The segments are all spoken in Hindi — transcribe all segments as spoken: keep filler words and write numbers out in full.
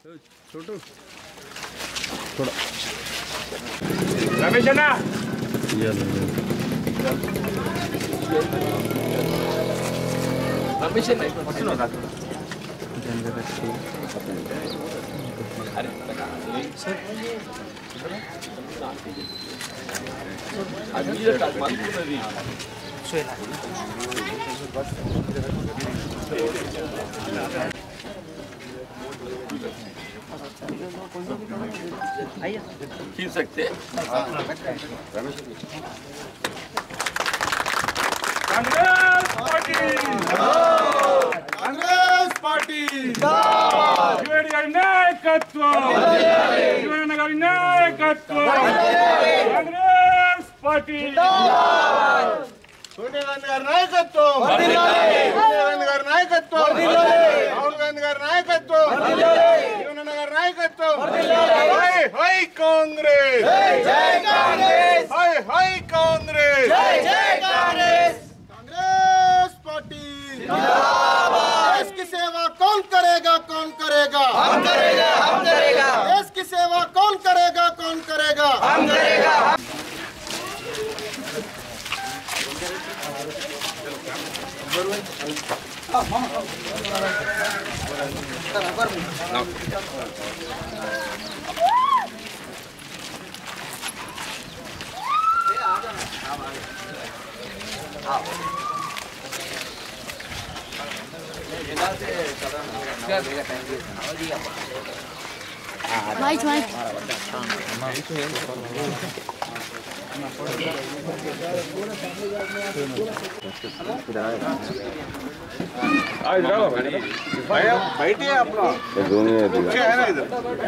छोटू थोड़ा रमेश ना रमेश नहीं सुनो ना अरे सर अभी ये काटमान पूरा नहीं खींच सकते Congress party Congress party Shivareddy गारी नायकत्व शिवरेड्डी गारी नायकत्व कांग्रेस पार्टी सोनिया गांधी गारी नायकत्व सोनिया गांधी गारी नायकत्व राहुल गांधी गारी नायकत्व हाय हाय कांग्रेस जय जय कांग्रेस हाय हाय कांग्रेस जय जय कांग्रेस कांग्रेस पार्टी जिंदाबाद देश की सेवा कौन करेगा कौन करेगा हम करेगा हम करेगा देश की सेवा कौन करेगा कौन करेगा हम करेगा माइक माइक बैठिए आप लोग है ना इधर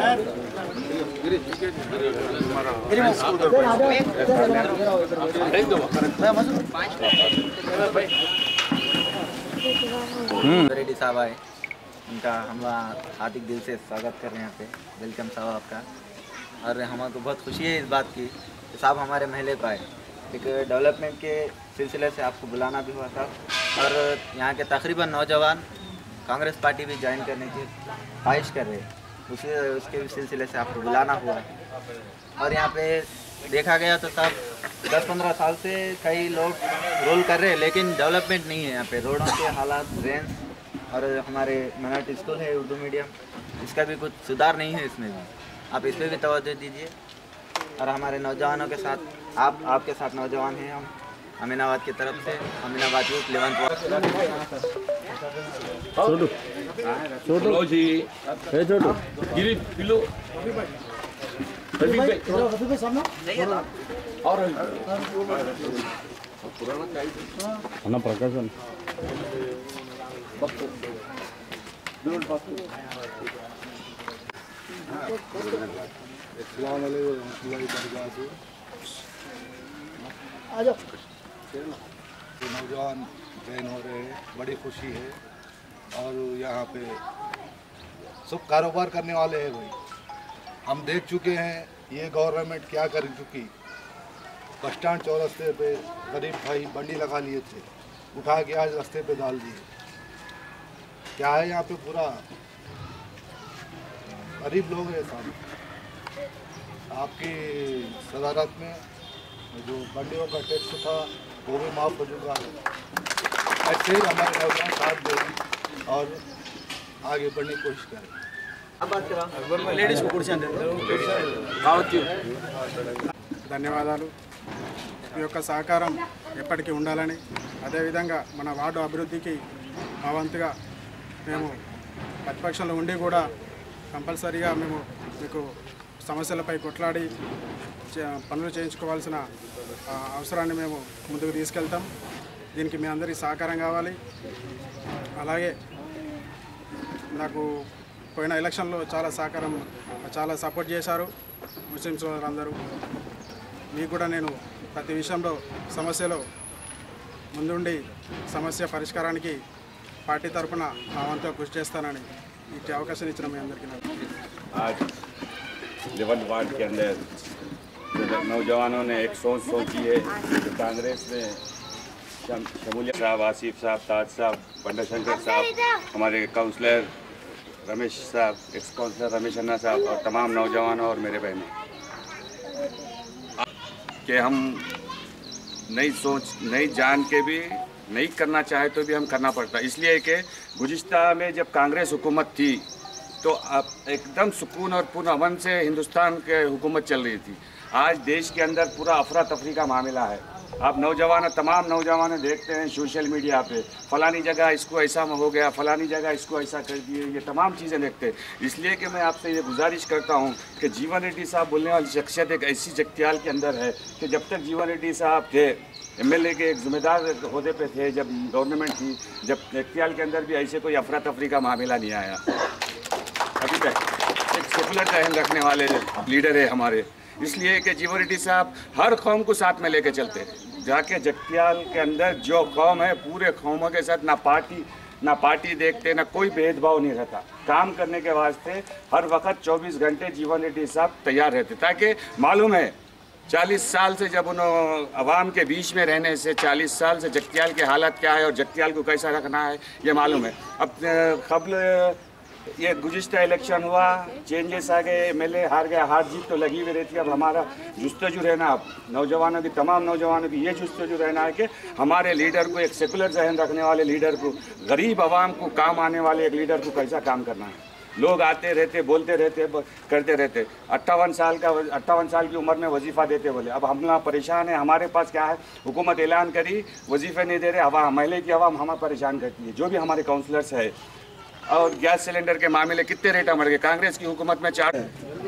रेड्डी साहब आए, उनका हम हार्दिक दिल से स्वागत कर रहे हैं यहाँ पे। वेलकम साहब आपका। और हमको बहुत खुशी है इस बात की कि साहब हमारे महले को आए। एक डेवलपमेंट के सिलसिले से आपको बुलाना भी हुआ था और यहाँ के तकरीबन नौजवान कांग्रेस पार्टी भी ज्वाइन करने की ख्वाहिश कर रहे हैं, उसी उसके भी सिलसिले से आपको बुलाना हुआ। और यहाँ पे देखा गया तो साहब दस पंद्रह साल से कई लोग रोल कर रहे हैं, लेकिन डेवलपमेंट नहीं है यहाँ पे। रोडों के हालात, ड्रेन और हमारे मिनट स्कूल है उर्दू मीडियम, इसका भी कुछ सुधार नहीं है इसमें भी। आप इस पर भी तवज्जो दीजिए। और हमारे नौजवानों के साथ आप आपके साथ नौजवान हैं हम अमीनाबाद की तरफ से, अमीनाबाद यूथ इलेवंथ छोटू छोटू जी है छोटू गिरी पिलो और अना प्रकाशन नौजवान जॉइन हो रहे हैं, बड़ी खुशी है। और यहाँ पे सब कारोबार करने वाले हैं भाई। हम देख चुके हैं ये गवर्नमेंट क्या कर चुकी। बस स्टैंड चौरस्ते पे गरीब भाई बंडी लगा लिए थे, उठा के आज रास्ते पे डाल दिए। क्या है यहाँ पे पूरा गरीब लोग हैं साहब। आपकी सदारत में जो बंडियों का टैक्स था वो भी माफ़ हो चुका है। ऐसे ही हमारे नौजवान साथ दें और आगे बढ़ने की कोशिश करें। ధన్యవాదాలు। ఈ యొక్క సహకారం ఎప్పటికీ ఉండాలని, అదేవిధంగా మన వార్డు అభివృద్ధికి మా వంతుగా మేము ప్రతిపక్షంలో ఉండి కూడా కంపల్సరీగా మేము మీకు సమస్యలపై కొట్లాడి పనులు చేయించుకోవాల్సిన అవసరాన్ని మేము ముందుకు తీసుకెళ్తాం। దీనికి మీ అందరి సహకారం కావాలి। అలాగే నాకు పోయిన ఎలక్షన్లో చాలా సహకారం చాలా సపోర్ట్ చేశారు ముస్లిం సోదరులందరూ। మీకు కూడా నేను ప్రతి విషయంలో సమస్యలో ముందుండి సమస్య పరిష్కారానికి పార్టీ తరఫున నా వంతుగా కృషి చేస్తానని ఈ అవకాశం ఇచ్చిన మీ అందరికీ आज इलेवंथ वार्ड के अंदर नौजवानों ने एक सोच सोची है कि कांग्रेस में शमूलियत साहब, आसिफ साहब, ताज साहब, पंडा शंकर साहब, हमारे काउंसलर रमेश साहब, एक्स काउंसलर रमेश अन्ना साहब और तमाम नौजवानों और मेरे बहनों कि हम नई सोच, नई जान के भी नहीं करना चाहे तो भी हम करना पड़ता, इसलिए कि गुज़िश्ता में जब कांग्रेस हुकूमत थी तो अब एकदम सुकून और पूर्ण अमन से हिंदुस्तान के हुकूमत चल रही थी। आज देश के अंदर पूरा अफरा तफरी का मामला है। आप नौजवान, तमाम नौजवान देखते हैं सोशल मीडिया पे, फलानी जगह इसको ऐसा हो गया, फलानी जगह इसको ऐसा कर दिए, ये तमाम चीज़ें देखते हैं। इसलिए कि मैं आपसे ये गुजारिश करता हूँ कि जीवन रेड्डी साहब बोलने वाली शख्सियत एक ऐसी जगत्याल के अंदर है कि जब तक जीवन रेड्डी साहब थे एमएलए के एक जिम्मेदार अहदे पे थे, जब गवर्नमेंट थी, जब जगत्याल के अंदर भी ऐसे कोई अफरा तफरी का मामला नहीं आया अभी तक। एक सेकुलर जहन रखने वाले लीडर है हमारे, इसलिए कि जीवन रेड्डी साहब हर कौम को साथ में लेके चलते हैं। जाके जगत्याल के अंदर जो कौम है, पूरे कौमों के साथ ना पार्टी ना पार्टी देखते, ना कोई भेदभाव नहीं रहता। काम करने के वास्ते हर वक्त चौबीस घंटे जीवन रेड्डी साहब तैयार रहते, ताकि मालूम है चालीस साल से जब उन्होंने अवाम के बीच में रहने से, चालीस साल से जगत्याल की हालत क्या है और जगत्याल को कैसा रखना है ये मालूम है। अब कबल ये गुज़िश्ता इलेक्शन हुआ, चेंजेस आ गए, एमएलए हार गया, हार जीत तो लगी हुई रहती है। अब हमारा जुस्तजू रहना, अब नौजवानों की, तमाम नौजवानों की ये जुस्तजू रहना है कि हमारे लीडर को, एक सेकुलर जहन रखने वाले लीडर को, गरीब आवाम को काम आने वाले एक लीडर को कैसा काम करना है। लोग आते रहते, बोलते रहते, करते रहते, अट्ठावन साल का अट्ठावन साल की उम्र में वजीफ़ा देते बोले। अब हम लोग परेशान हैं, हमारे पास क्या है, हुकूमत ऐलान करी वजीफ़े नहीं दे रहे, हवा महले की आवाम हमें परेशान करती है। जो भी हमारे काउंसलर्स है, और गैस सिलेंडर के मामले कितने रेट मर गए कांग्रेस की हुकूमत में। चार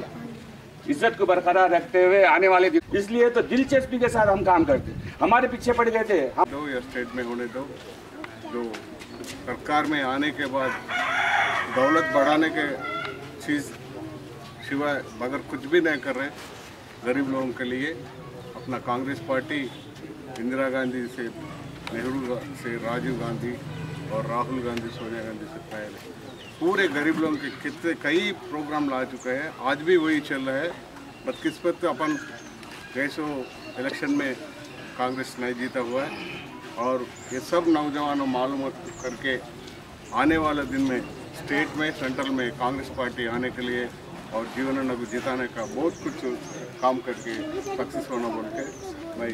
इज्जत को बरकरार रखते हुए आने वाले, इसलिए तो दिलचस्पी के साथ हम काम करते, हमारे पीछे पड़ गए थे हम। दो या स्टेट में होने दो, जो सरकार में आने के बाद दौलत बढ़ाने के चीज़ सिवाय मगर कुछ भी नहीं कर रहे गरीब लोगों के लिए। अपना कांग्रेस पार्टी इंदिरा गांधी से, नेहरू से, राजीव गांधी और राहुल गांधी, सोनिया गांधी से पहले पूरे गरीब लोगों के कितने कई प्रोग्राम ला चुके हैं, आज भी वही चल रहा है। बदकिस्मत अपन कैसो इलेक्शन में कांग्रेस नहीं जीता हुआ है, और ये सब नौजवानों मालूम करके आने वाले दिन में स्टेट में, सेंट्रल में कांग्रेस पार्टी आने के लिए और जीवन रेड्डी को जिताने का बहुत कुछ काम करके सक्सेस होना बोल के मैं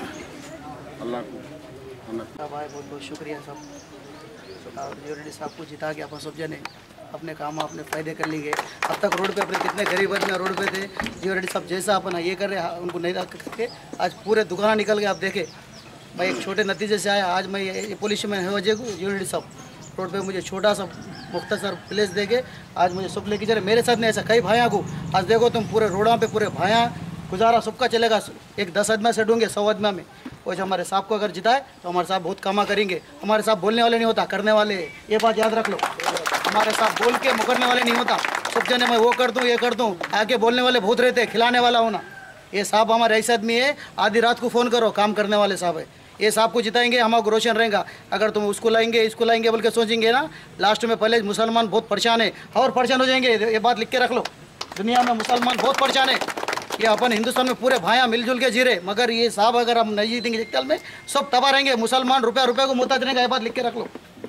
अल्लाह को भाई बहुत बहुत शुक्रिया सब। जीवन रेड्डी साहब को जिता के अपन सब जने अपने काम अपने फ़ायदे कर लेंगे। अब तक रोड पे अपने कितने गरीब आदमी रोड पे थे, जीवन रेड्डी साहब जैसा अपन ये कर रहे उनको नहीं रख करके आज पूरे दुकान निकल गए। आप देखे मैं एक छोटे नतीजे से आया, आज मैं ये पुलिस में है वजह जीवन रेड्डी साहब रोड पे मुझे छोटा सा मुख्तसर प्लेस देके आज मुझे सब लेके चले। मेरे साथ नहीं ऐसा कई भाइयों को आज देखो तुम पूरे रोडों पे पूरे भाइयाँ गुजारा सबका चलेगा। एक दस आदमी से ढूंढेंगे सौ आदमी में, वो जो हमारे साहब को अगर जिताए तो हमारे साहब बहुत कामा करेंगे। हमारे साहब बोलने वाले नहीं होता, करने वाले, ये बात याद रख लो। हमारे साहब बोल के मुकरने वाले नहीं होता। सब जने मैं वो कर दूँ ये कर दूँ, आके बोलने वाले बहुत रहते, खिलाने वाला होना। ये साहब हमारे ऐसे आदमी है, आधी रात को फ़ोन करो, काम करने वाले साहब है। ये साहब को जिताएंगे, हमारा रोशन रहेगा। अगर तुम उसको लाएंगे इसको लाएंगे बोल के सोचेंगे ना, लास्ट में पहले मुसलमान बहुत परेशान है और परेशान हो जाएंगे। ये बात लिख के रख लो, दुनिया में मुसलमान बहुत परेशान है। ये अपन हिंदुस्तान में पूरे भाइयाँ मिलजुल के जी रहे, मगर ये साहब अगर हम नहीं जीतेंगे जगत्याल में सब तबाह रहेंगे। मुसलमान रुपया रुपये को मोहताज रहेगा, ये बात लिख के रख लो।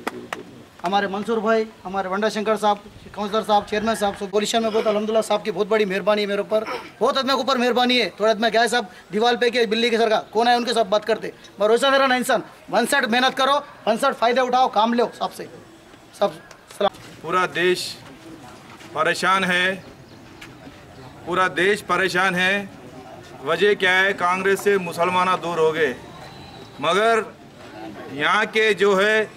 हमारे मंसूर भाई, हमारे वंडा शंकर साहब, काउंसलर साहब, चेयरमैन साहब, सब पोलिशन में बहुत अल्हम्दुलिल्लाह साहब की बहुत बड़ी मेहरबानी है मेरे ऊपर। बहुत आदमी के ऊपर मेहरबानी है। थोड़ा आदमी गए साहब दीवार पे के बिल्ली के सर का कौन है उनके साथ बात करते, मैं रोजा दे रहा ना इंसान। वन साइड मेहनत करो, वन साइड फ़ायदे उठाओ, काम लो सबसे सब। पूरा देश परेशान है, पूरा देश परेशान है। वजह क्या है, कांग्रेस से मुसलमान दूर हो गए, मगर यहाँ के जो है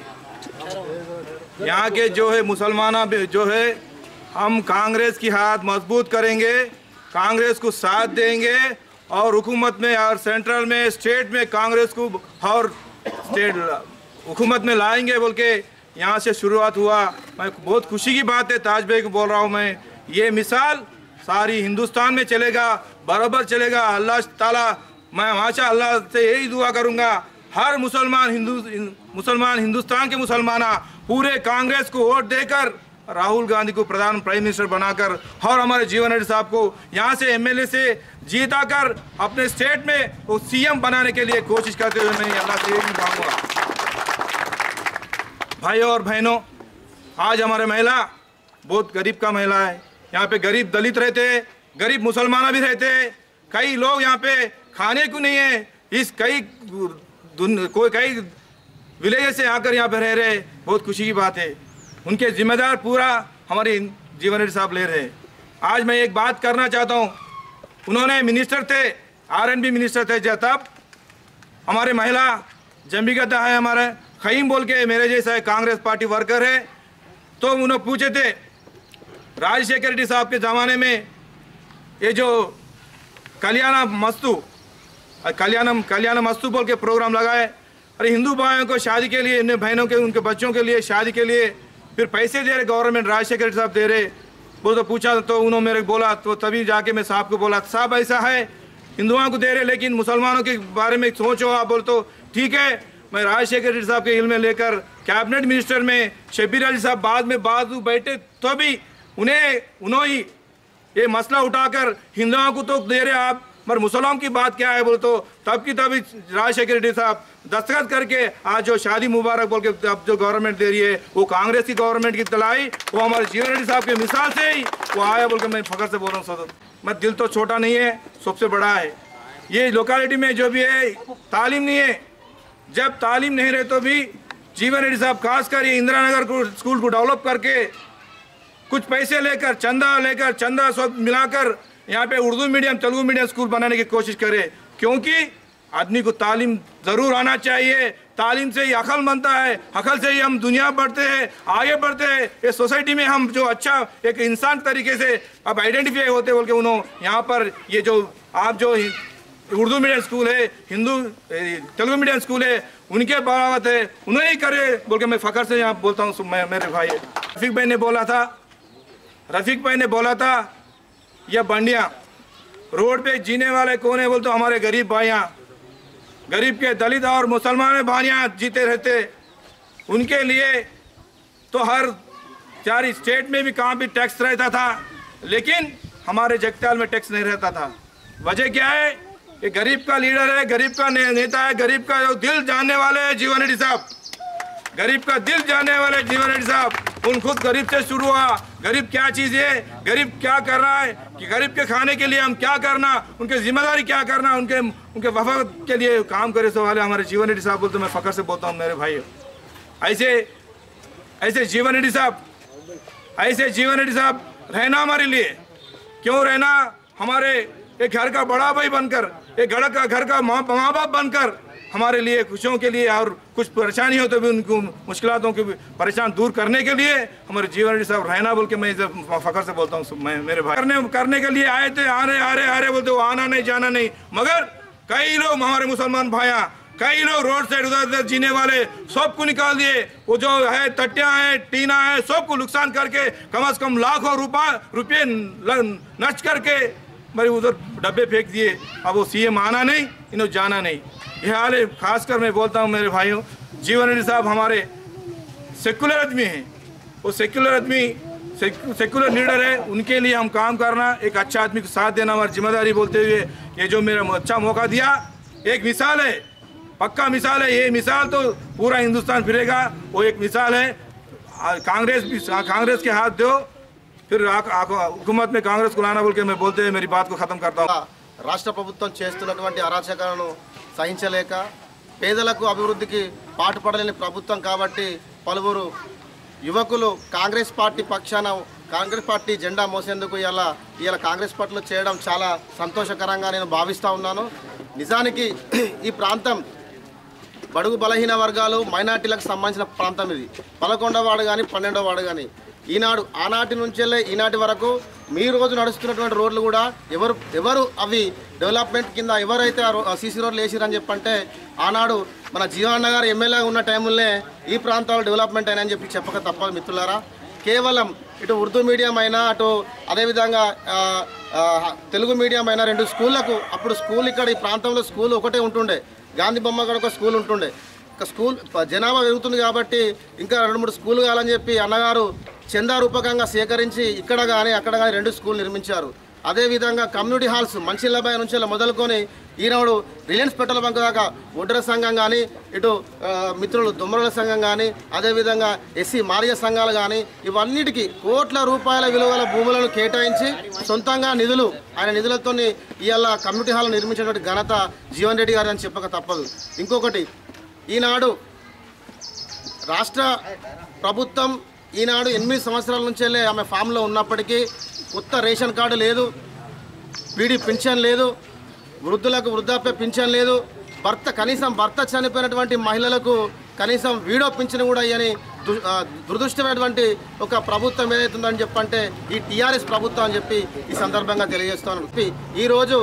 यहाँ के जो है मुसलमान जो है, हम कांग्रेस की हाथ मजबूत करेंगे, कांग्रेस को साथ देंगे और हुकूमत में और सेंट्रल में, स्टेट में कांग्रेस को और स्टेट हुकूमत में लाएंगे बोल के यहाँ से शुरुआत हुआ। मैं बहुत खुशी की बात है, ताज भाई को बोल रहा हूँ मैं, ये मिसाल सारी हिंदुस्तान में चलेगा, बराबर चलेगा। अल्लाह ताला, मैं माशा अल्लाह से यही दुआ करूँगा, हर मुसलमान हिंदू मुसलमान हिंदुस्तान के मुसलमान पूरे कांग्रेस को वोट देकर राहुल गांधी को प्रधान प्राइम मिनिस्टर बनाकर और हमारे जीवन रेड्डी साहब को यहाँ से एमएलए से जीता कर अपने स्टेट में वो सीएम बनाने के लिए कोशिश करते हुए मैं अल्लाह से यही मांगूंगा। भाइयों और बहनों, आज हमारे महिला बहुत गरीब का महिला है। यहाँ पे गरीब दलित रहते, गरीब मुसलमान भी रहते, कई लोग यहाँ पे खाने को नहीं है। इस कई कोई कई विलेज से आकर यहाँ पे रह रहे, बहुत खुशी की बात है। उनके जिम्मेदार पूरा हमारे जीवन रेड्डी साहब ले रहे हैं। आज मैं एक बात करना चाहता हूँ, उन्होंने मिनिस्टर थे, आर एन बी मिनिस्टर थे जब, हमारे महिला जम्बिका है, हमारे खईम बोल के मेरे जैसा कांग्रेस पार्टी वर्कर है, तो उन्होंने पूछे थे राजशेखर रेड्डी साहब के ज़माने में ये जो कल्याण मस्तु कल्याणम कल्याण मस्तु बोल के प्रोग्राम लगाए, अरे हिंदू भाइयों को शादी के लिए, इन बहनों के उनके बच्चों के लिए शादी के लिए फिर पैसे दे रहे गवर्नमेंट, राजशेखर रेड्डी साहब दे रहे। वो तो पूछा तो उन्होंने मेरे बोला, तो तभी जाके मैं साहब को बोला, साहब ऐसा है हिंदुओं को दे रहे लेकिन मुसलमानों के बारे में सोचो आप। बोल तो ठीक है, मैं राजशेखर रेड्डी साहब के इल्म में लेकर कैबिनेट मिनिस्टर में शब्बीर अली साहब बाद में बाजू बैठे तो भी उन्हें उन्होंने ये मसला उठाकर हिंदुओं को तो दे रहे आप, मगर मुसलमान की बात क्या है बोल तो तब की तभी राजशेखर रेड्डी साहब दस्तखत करके आज जो शादी मुबारक बोल के अब जो गवर्नमेंट दे रही है वो कांग्रेस की गवर्नमेंट की तलाई, वो हमारे जीवन रेड्डी साहब के मिसाल से ही वो आया बोल के मैं फखर से बोल रहा हूँ सदर। मैं दिल तो छोटा नहीं है, सबसे बड़ा है। ये लोकेलिटी में जो भी है तालीम नहीं है, जब तालीम नहीं रहे तो भी जीवन रेड्डी साहब खासकर ये इंदिरा नगर को स्कूल को डेवलप करके कुछ पैसे लेकर चंदा लेकर चंदा सब मिलाकर यहाँ पे Urdu medium Telugu medium school बनाने की कोशिश करे, क्योंकि आदमी को तालीम ज़रूर आना चाहिए। तालीम से ही अकल बनता है, अकल से ही हम दुनिया बढ़ते हैं, आगे बढ़ते हैं। ये सोसाइटी में हम जो अच्छा एक इंसान तरीके से अब आइडेंटिफाई होते बोल के उन्होंने यहाँ पर ये जो आप जो उर्दू मीडियम स्कूल है, हिंदू तेलुगु मीडियम स्कूल है, उनके बरावत है, उन्हें ही करे बोल के मैं फ़ख्र से यहाँ बोलता हूँ। मैं मेरे भाई रफ़ीक भाई ने बोला था रफ़ीक भाई ने बोला था यह बंडियाँ रोड पे जीने वाले कौन है बोल तो हमारे गरीब भाइयाँ, गरीब के दलित और मुसलमान भाइयाँ जीते रहते। उनके लिए तो हर चार स्टेट में भी कहाँ भी टैक्स रहता था, लेकिन हमारे जगताल में टैक्स नहीं रहता था। वजह क्या है? ये गरीब का लीडर है, गरीब का ने, नेता है, गरीब का जो दिल जानने वाले हैं जीवन रेड्डी साहब, गरीब का दिल जानने वाले जीवन रेड्डी साहब। उन खुद गरीब से शुरू हुआ, गरीब क्या चीज़ है, गरीब क्या कर रहा है, कि गरीब के खाने के लिए हम क्या करना, उनके जिम्मेदारी क्या करना, उनके उनके वफा के लिए काम करे सो वाले हमारे जीवन रेड्डी साहब बोलते। मैं फ़ख्र से बोलता हूँ मेरे भाई, ऐसे ऐसे जीवन रेड्डी साहब ऐसे जीवन रेड्डी साहब रहना हमारे लिए, क्यों रहना, हमारे एक घर का बड़ा भाई बनकर, एक घर का घर का माँ माँ बाप बनकर हमारे लिए खुशियों के लिए और कुछ परेशानी हो तो भी उनको मुश्किलों के परेशान दूर करने के लिए हमारे जीवन रेड्डी साहब रहना बोल के मैं फ़ख्र से बोलता हूँ। मैं मेरे भाई करने करने के लिए आए थे, आ रहे आ रहे आ रहे बोलते वो आना नहीं जाना नहीं, मगर कई लोग हमारे मुसलमान भाइयाँ, कई लोग रोड साइड उधर उधर जीने वाले सबको निकाल दिए। वो जो है टट्टियाँ हैं, टीना है, सबको नुकसान करके कम से कम लाखों रुपये रुपये नष्ट करके मेरे उधर डब्बे फेंक दिए। अब वो सीएम आना नहीं, इन्होंने जाना नहीं, यह हाल है। खासकर मैं बोलता हूँ मेरे भाइयों, जीवन रेड्डी साहब हमारे सेकुलर आदमी हैं, वो सेकुलर आदमी सेकुलर लीडर है, उनके लिए हम काम करना, एक अच्छा आदमी को साथ देना हमारी जिम्मेदारी बोलते हुए ये जो मेरा अच्छा मौका दिया, एक मिसाल है, पक्का मिसाल है। ये मिसाल तो पूरा हिंदुस्तान फिरेगा, वो एक मिसाल है। कांग्रेस भी कांग्रेस के हाथ दो, फिर हुकूमत में कांग्रेस को लाना बोल के मैं बोलते हुए मेरी बात को ख़त्म करता हूँ। రాష్ట్ర ప్రభుత్వం చేస్తున్నటువంటి అరాచకాలను సహించలేక పేదలకు అభివృద్ధికి పాటుపడలేని ప్రభుత్వం కాబట్టి పలువురు యువకులు కాంగ్రెస్ పార్టీ పక్షాన కాంగ్రెస్ పార్టీ జెండా మోసేందుకు ఇలా ఇలా కాంగ్రెస్ పార్టీలో చేయడం చాలా సంతోషకరంగా నేను భావిస్తూ ఉన్నాను। నిజానికి ఈ ప్రాంతం బడుగు బలహీన వర్గాలు మైనార్టీలకు సంబంధించిన ప్రాంతం ఇది। పదకొండవ వార్డు కానీ పన్నెండవ వార్డు కానీ ఈనాడు ఆనాటి నుంచెల్లే ఈనాటి వరకు మీ రోజు నడుస్తున్నటువంటి రోడ్లు కూడా ఎవరు ఎవరు అవి డెవలప్మెంట్ కింద ఎవరైతే సీసీ రోడ్లు వేసిరని చెప్పంటే ఆనాడు మన జీవన్ గారు ఎమ్మెల్యే ఉన్న టైంలోనే ఈ ప్రాంతాలు డెవలప్మెంట్ అయినా అని చెప్పి చెప్పక తప్పదు మిత్రులారా। కేవలం ఇటు ఉర్దూ మీడియం అయినా అటు అదేవిధంగా తెలుగు మీడియం అయినా రెండు స్కూళ్ళకు అప్పుడు స్కూల్ ఇక్కడ ఈ ప్రాంతంలో స్కూల్ ఒకటే ఉంటుండే, గాంధీ బొమ్మ కూడా ఒక స్కూల్ ఉంటుండే। స్కూల్ జనాభా పెరుగుతుంది కాబట్టి ఇంకా రెండు మూడు స్కూల్ కావాలని చెప్పి అన్నగారు చందా రూపకంగా సేకరించి ఇక్కడ కానీ అక్కడ కానీ రెండు స్కూల్ నిర్మించారు। అదేవిధంగా కమ్యూనిటీ హాల్స్ మంచిర్యాల నుంచి మొదలుకొని ఈనాడు రిలయన్స్ పెట్రోల్ బంక్ దాకా ఒడ్డర సంఘం కానీ, ఇటు మిత్రులు దొమ్మరుల సంఘం కానీ, అదేవిధంగా ఎస్సీ మారియ సంఘాలు కానీ ఇవన్నిటికీ కోట్ల రూపాయల విలువల భూములను కేటాయించి సొంతంగా నిధులు ఆయన నిధులతో ఇవాళ కమ్యూనిటీ హాల్ నిర్మించినటువంటి ఘనత జీవన్ రెడ్డి గారు అని చెప్పక తప్పదు. ఇంకొకటి, ఈనాడు రాష్ట్ర ప్రభుత్వం ఈనాడు ఎనిమిది సంవత్సరాల నుంచెల్లే ఆమె ఫామ్లో ఉన్నప్పటికీ కొత్త రేషన్ కార్డు లేదు, పీడీ పింఛన్ లేదు, వృద్ధులకు వృద్ధాప్య పింఛన్ లేదు, భర్త కనీసం భర్త చనిపోయినటువంటి మహిళలకు కనీసం వీడో పింఛన్ కూడా ఇవ్వని దురదృష్టమైనటువంటి ఒక ప్రభుత్వం ఏదైతుందని చెప్పంటే ఈ టీఆర్ఎస్ ప్రభుత్వం అని చెప్పి ఈ సందర్భంగా తెలియజేస్తాను. ఈరోజు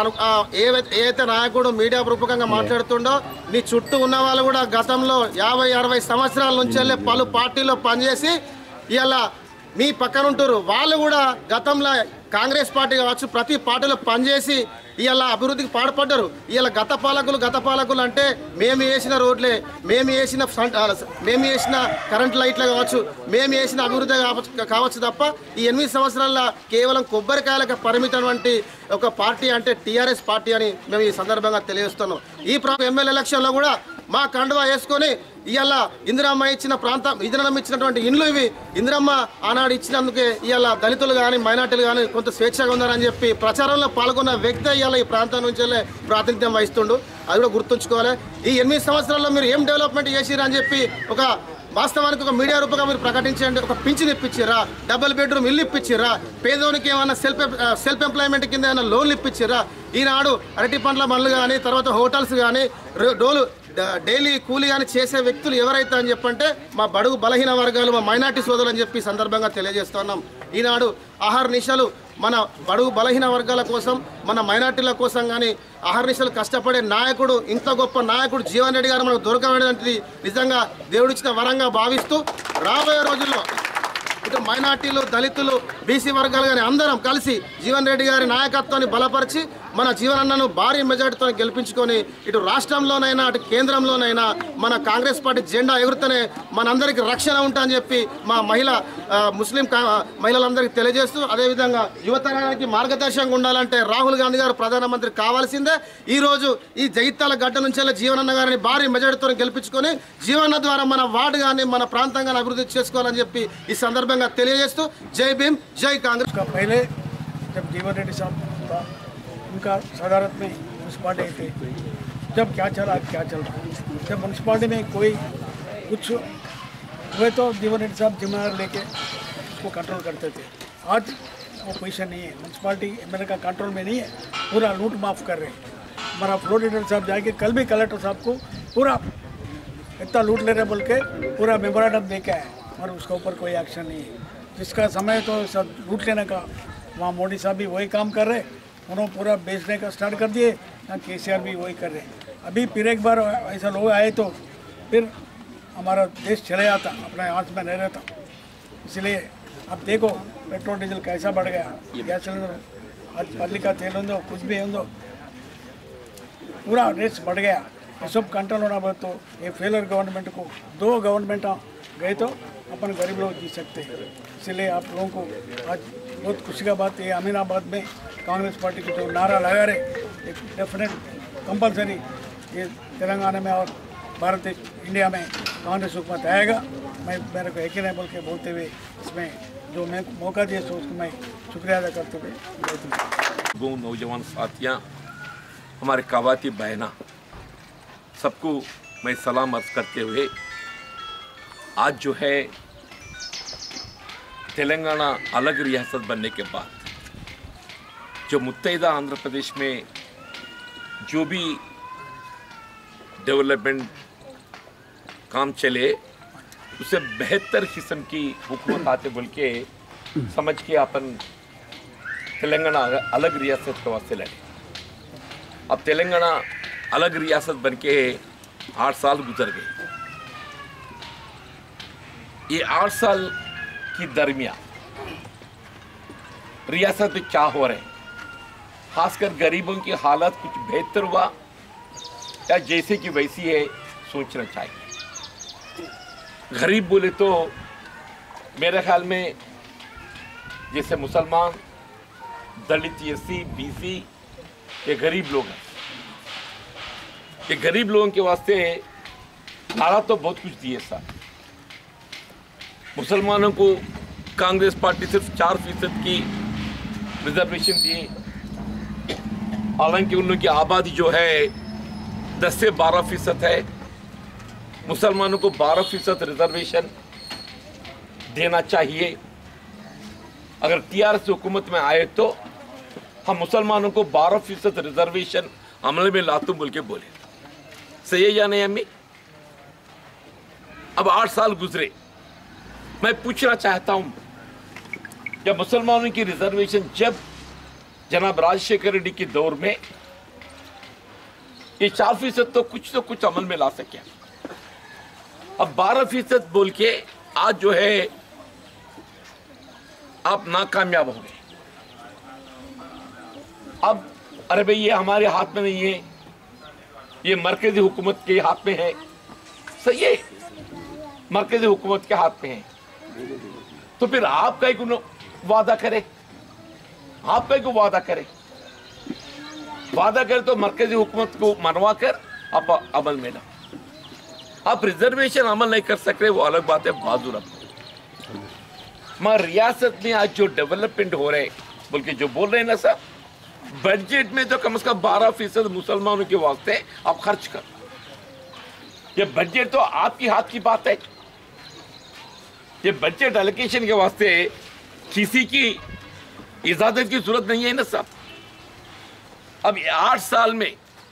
ఏదైతే నాయకుడు మీడియా రూపకంగా మాట్లాడుతుండో నీ చుట్టూ ఉన్న వాళ్ళు కూడా గతంలో యాభై అరవై సంవత్సరాల నుంచి వెళ్ళి పలు పార్టీల్లో పనిచేసి ఇవాళ మీ పక్కన ఉంటారు. వాళ్ళు కూడా గతంలో కాంగ్రెస్ పార్టీ కావచ్చు ప్రతి పార్టీలో పనిచేసి ఇవాళ అభివృద్ధికి పాటుపడ్డారు. ఇవాళ గత పాలకులు గత పాలకులు అంటే మేము వేసిన రోడ్లే, మేము వేసిన మేము వేసిన కరెంట్ లైట్లు కావచ్చు, మేము వేసిన అభివృద్ధి కావచ్చు తప్ప ఈ ఎనిమిది సంవత్సరాల కేవలం కొబ్బరికాయలకు పరిమితమైనటువంటి ఒక పార్టీ అంటే టీఆర్ఎస్ పార్టీ అని మేము ఈ సందర్భంగా తెలియజేస్తున్నాం. ఈ ఎమ్మెల్యే ఎలక్షన్లో కూడా మా కండువా వేసుకొని ఇవాళ ఇందిరమ్మ ఇచ్చిన ప్రాంతం ఇందిరమ్మ ఇచ్చినటువంటి ఇండ్లు ఇవి ఇందిరమ్మ ఆనాడు ఇచ్చినందుకే ఇవాళ దళితులు కానీ మైనార్టీలు కానీ కొంత స్వేచ్ఛగా ఉన్నారని చెప్పి ప్రచారంలో పాల్గొన్న వ్యక్తి ఇవాళ ఈ ప్రాంతం నుంచి ప్రాతినిధ్యం వహిస్తుండు. అది కూడా గుర్తుంచుకోవాలి. ఈ ఎనిమిది సంవత్సరాల్లో మీరు ఏం డెవలప్మెంట్ చేసిరా అని చెప్పి ఒక వాస్తవానికి ఒక మీడియా రూపంగా మీరు ప్రకటించండి. ఒక పింఛన్ ఇప్పించారా, డబుల్ బెడ్రూమ్ ఇల్లు ఇప్పించారా, పేదోనికి ఏమైనా సెల్ఫ్ సెల్ఫ్ ఎంప్లాయ్మెంట్ కింద ఏమైనా లోన్లు ఇప్పించారా? ఈనాడు అరటి పండ్ల బండ్లు కానీ తర్వాత హోటల్స్ కానీ డోలు డైలీ కూలీ కానీ చేసే వ్యక్తులు ఎవరైతే అని చెప్పంటే మా బడుగు బలహీన వర్గాలు మా మైనార్టీ సోదరులు అని చెప్పి సందర్భంగా తెలియజేస్తున్నాం. ఈనాడు ఆహార నిశలు మన బడుగు బలహీన వర్గాల కోసం మన మైనార్టీల కోసం కానీ ఆహార నిశలు కష్టపడే నాయకుడు ఇంత గొప్ప నాయకుడు జీవన్ రెడ్డి గారు మనకు దొరకబడినది నిజంగా దేవుడిచ్చిన వరంగా భావిస్తూ రాబోయే రోజుల్లో ఇటు మైనార్టీలు దళితులు బీసీ వర్గాలు కానీ అందరం కలిసి జీవన్ రెడ్డి గారి నాయకత్వాన్ని బలపరిచి మన జీవనన్నను భారీ మెజార్టీతో గెలిపించుకొని ఇటు రాష్ట్రంలోనైనా అటు కేంద్రంలోనైనా మన కాంగ్రెస్ పార్టీ జెండా ఎగురుతూనే మనందరికీ రక్షణ ఉంటాయని చెప్పి మా మహిళ ముస్లిం మహిళలందరికీ తెలియజేస్తూ అదేవిధంగా యువతరానికి మార్గదర్శకంగా ఉండాలంటే రాహుల్ గాంధీ గారు ప్రధానమంత్రి కావాల్సిందే. ఈరోజు ఈ జగిత్యాల గడ్డ నుంచి జీవనన్న గారిని భారీ మెజార్టీతో గెలిపించుకొని జీవన ద్వారా మన వార్డు కానీ మన ప్రాంతం కానీ అభివృద్ధి చేసుకోవాలని చెప్పి ఈ సందర్భంగా తెలియజేస్తూ జై భీమ్ జై కాంగ్రెస్. पहले जब जीवन रेड्डी साहब था उनका सदारत में म्यूनसिपालिटी थी, जब क्या चला क्या चल रहा है, जब म्यूनसिपालिटी में कोई कुछ हुए तो जीवन रेड्डी साहब जिम्मेदार लेके उसको कंट्रोल करते थे. आज वो पोजीशन नहीं है, म्यूनसिपालिटी एमएलए का कंट्रोल में नहीं है, पूरा लूट माफ कर रहे हैं. हमारा फ्लोर लीडर साहब जाके कल भी कलेक्टर साहब को पूरा इतना लूट ले रहे बोल के पूरा मेमोरेंडम दे के आए और उसके ऊपर कोई एक्शन नहीं है. जिसका समय तो सब लूट लेने का, वहाँ मोदी साहब भी वही काम कर रहे, उन्होंने पूरा बेचने का स्टार्ट कर दिए, यहाँ के सी आर भी वही कर रहे. अभी फिर एक बार ऐसा लोग आए तो फिर हमारा देश चले जाता, अपने हाथ में नहीं रहता. इसलिए अब देखो पेट्रोल डीजल कैसा बढ़ गया, गैस सिलेंडर आज पल्ली का तेल हो कुछ भी हो पूरा रेट्स बढ़ गया. ये सब कंट्रोल होना पड़े तो ये फेलर गवर्नमेंट को दो गवर्नमेंट गए तो अपन गरीब लोग जी सकते हैं. इसलिए आप लोगों को आज बहुत खुशी का बात है, अमीनाबाद में कांग्रेस पार्टी को जो नारा लगा रहे एक डेफिनेट कंपलसरी ये तेलंगाना में और भारत देश इंडिया में कांग्रेस हुकूमत आएगा. मैं मेरे को यकीन है बोल के बोलते हुए इसमें जो मैं मौका दिया सो उसको मैं शुक्रिया अदा करते हुए वो नौजवान साथियाँ हमारे कवाती बहना सबको मैं सलाम अर्ज करते हुए आज जो है तेलंगाना अलग रियासत बनने के बाद जो मुत्तहिदा आंध्र प्रदेश में जो भी डेवलपमेंट काम चले उसे बेहतर किस्म की हुकूमत आते बोल के समझ के अपन तेलंगाना अलग रियासत के वास्ते लड़े. अब तेलंगाना अलग रियासत बन के आठ साल गुजर गए. ये आठ साल की दरमियान रियासत में क्या हो रहे हैं, खासकर गरीबों की हालत कुछ बेहतर हुआ या जैसे कि वैसी है सोचना चाहिए. गरीब बोले तो मेरे ख्याल में जैसे मुसलमान दलित, एससी, बीसी, ये गरीब लोग हैं। ये गरीब लोगों के वास्ते नारा तो बहुत कुछ दिए सर। मुसलमानों को कांग्रेस पार्टी सिर्फ चार फीसद की रिजर्वेशन दिए, हालांकि उन लोगों की आबादी जो है दस से बारह फीसद है। मुसलमानों को बारह फीसद रिजर्वेशन देना चाहिए। अगर टीआरएस हुकूमत में आए तो हम मुसलमानों को बारह फीसद रिजर्वेशन अमल में लातू बोल के बोले। सही है या नहीं अम्मी? अब आठ साल गुजरे, मैं पूछना चाहता हूं, जब मुसलमानों की रिजर्वेशन जब जनाब राजशेखर रेड्डी के दौर में ये चार फीसद तो कुछ तो कुछ अमल में ला सके, अब बारह फीसद बोल के आज जो है आप नाकामयाब हो गए। अब अरे भाई ये हमारे हाथ में नहीं है, ये मरकजी हुकूमत के हाथ में है। सही है, मरकजी हुकूमत के हाथ में है, तो फिर आप कहीं को वादा करे, आप कहीं को वादा करे, वादा करे तो मरकजी हुकूमत को मनवा कर आप अमल में लाओ। आप रिजर्वेशन अमल नहीं कर सक रहे, वो अलग बात है, बाजू रखो। मगर रियासत में आज जो डेवलपमेंट हो रहे बोल के जो बोल रहे हैं ना सर, बजट में तो कम से कम बारह फीसद मुसलमानों के वास्ते आप खर्च कर। ये बजट तो आपकी हाथ की बात है। ये बजट एलोकेशन के वास्ते किसी की इजाजत की जरूरत नहीं है ना साहब। अब आठ साल में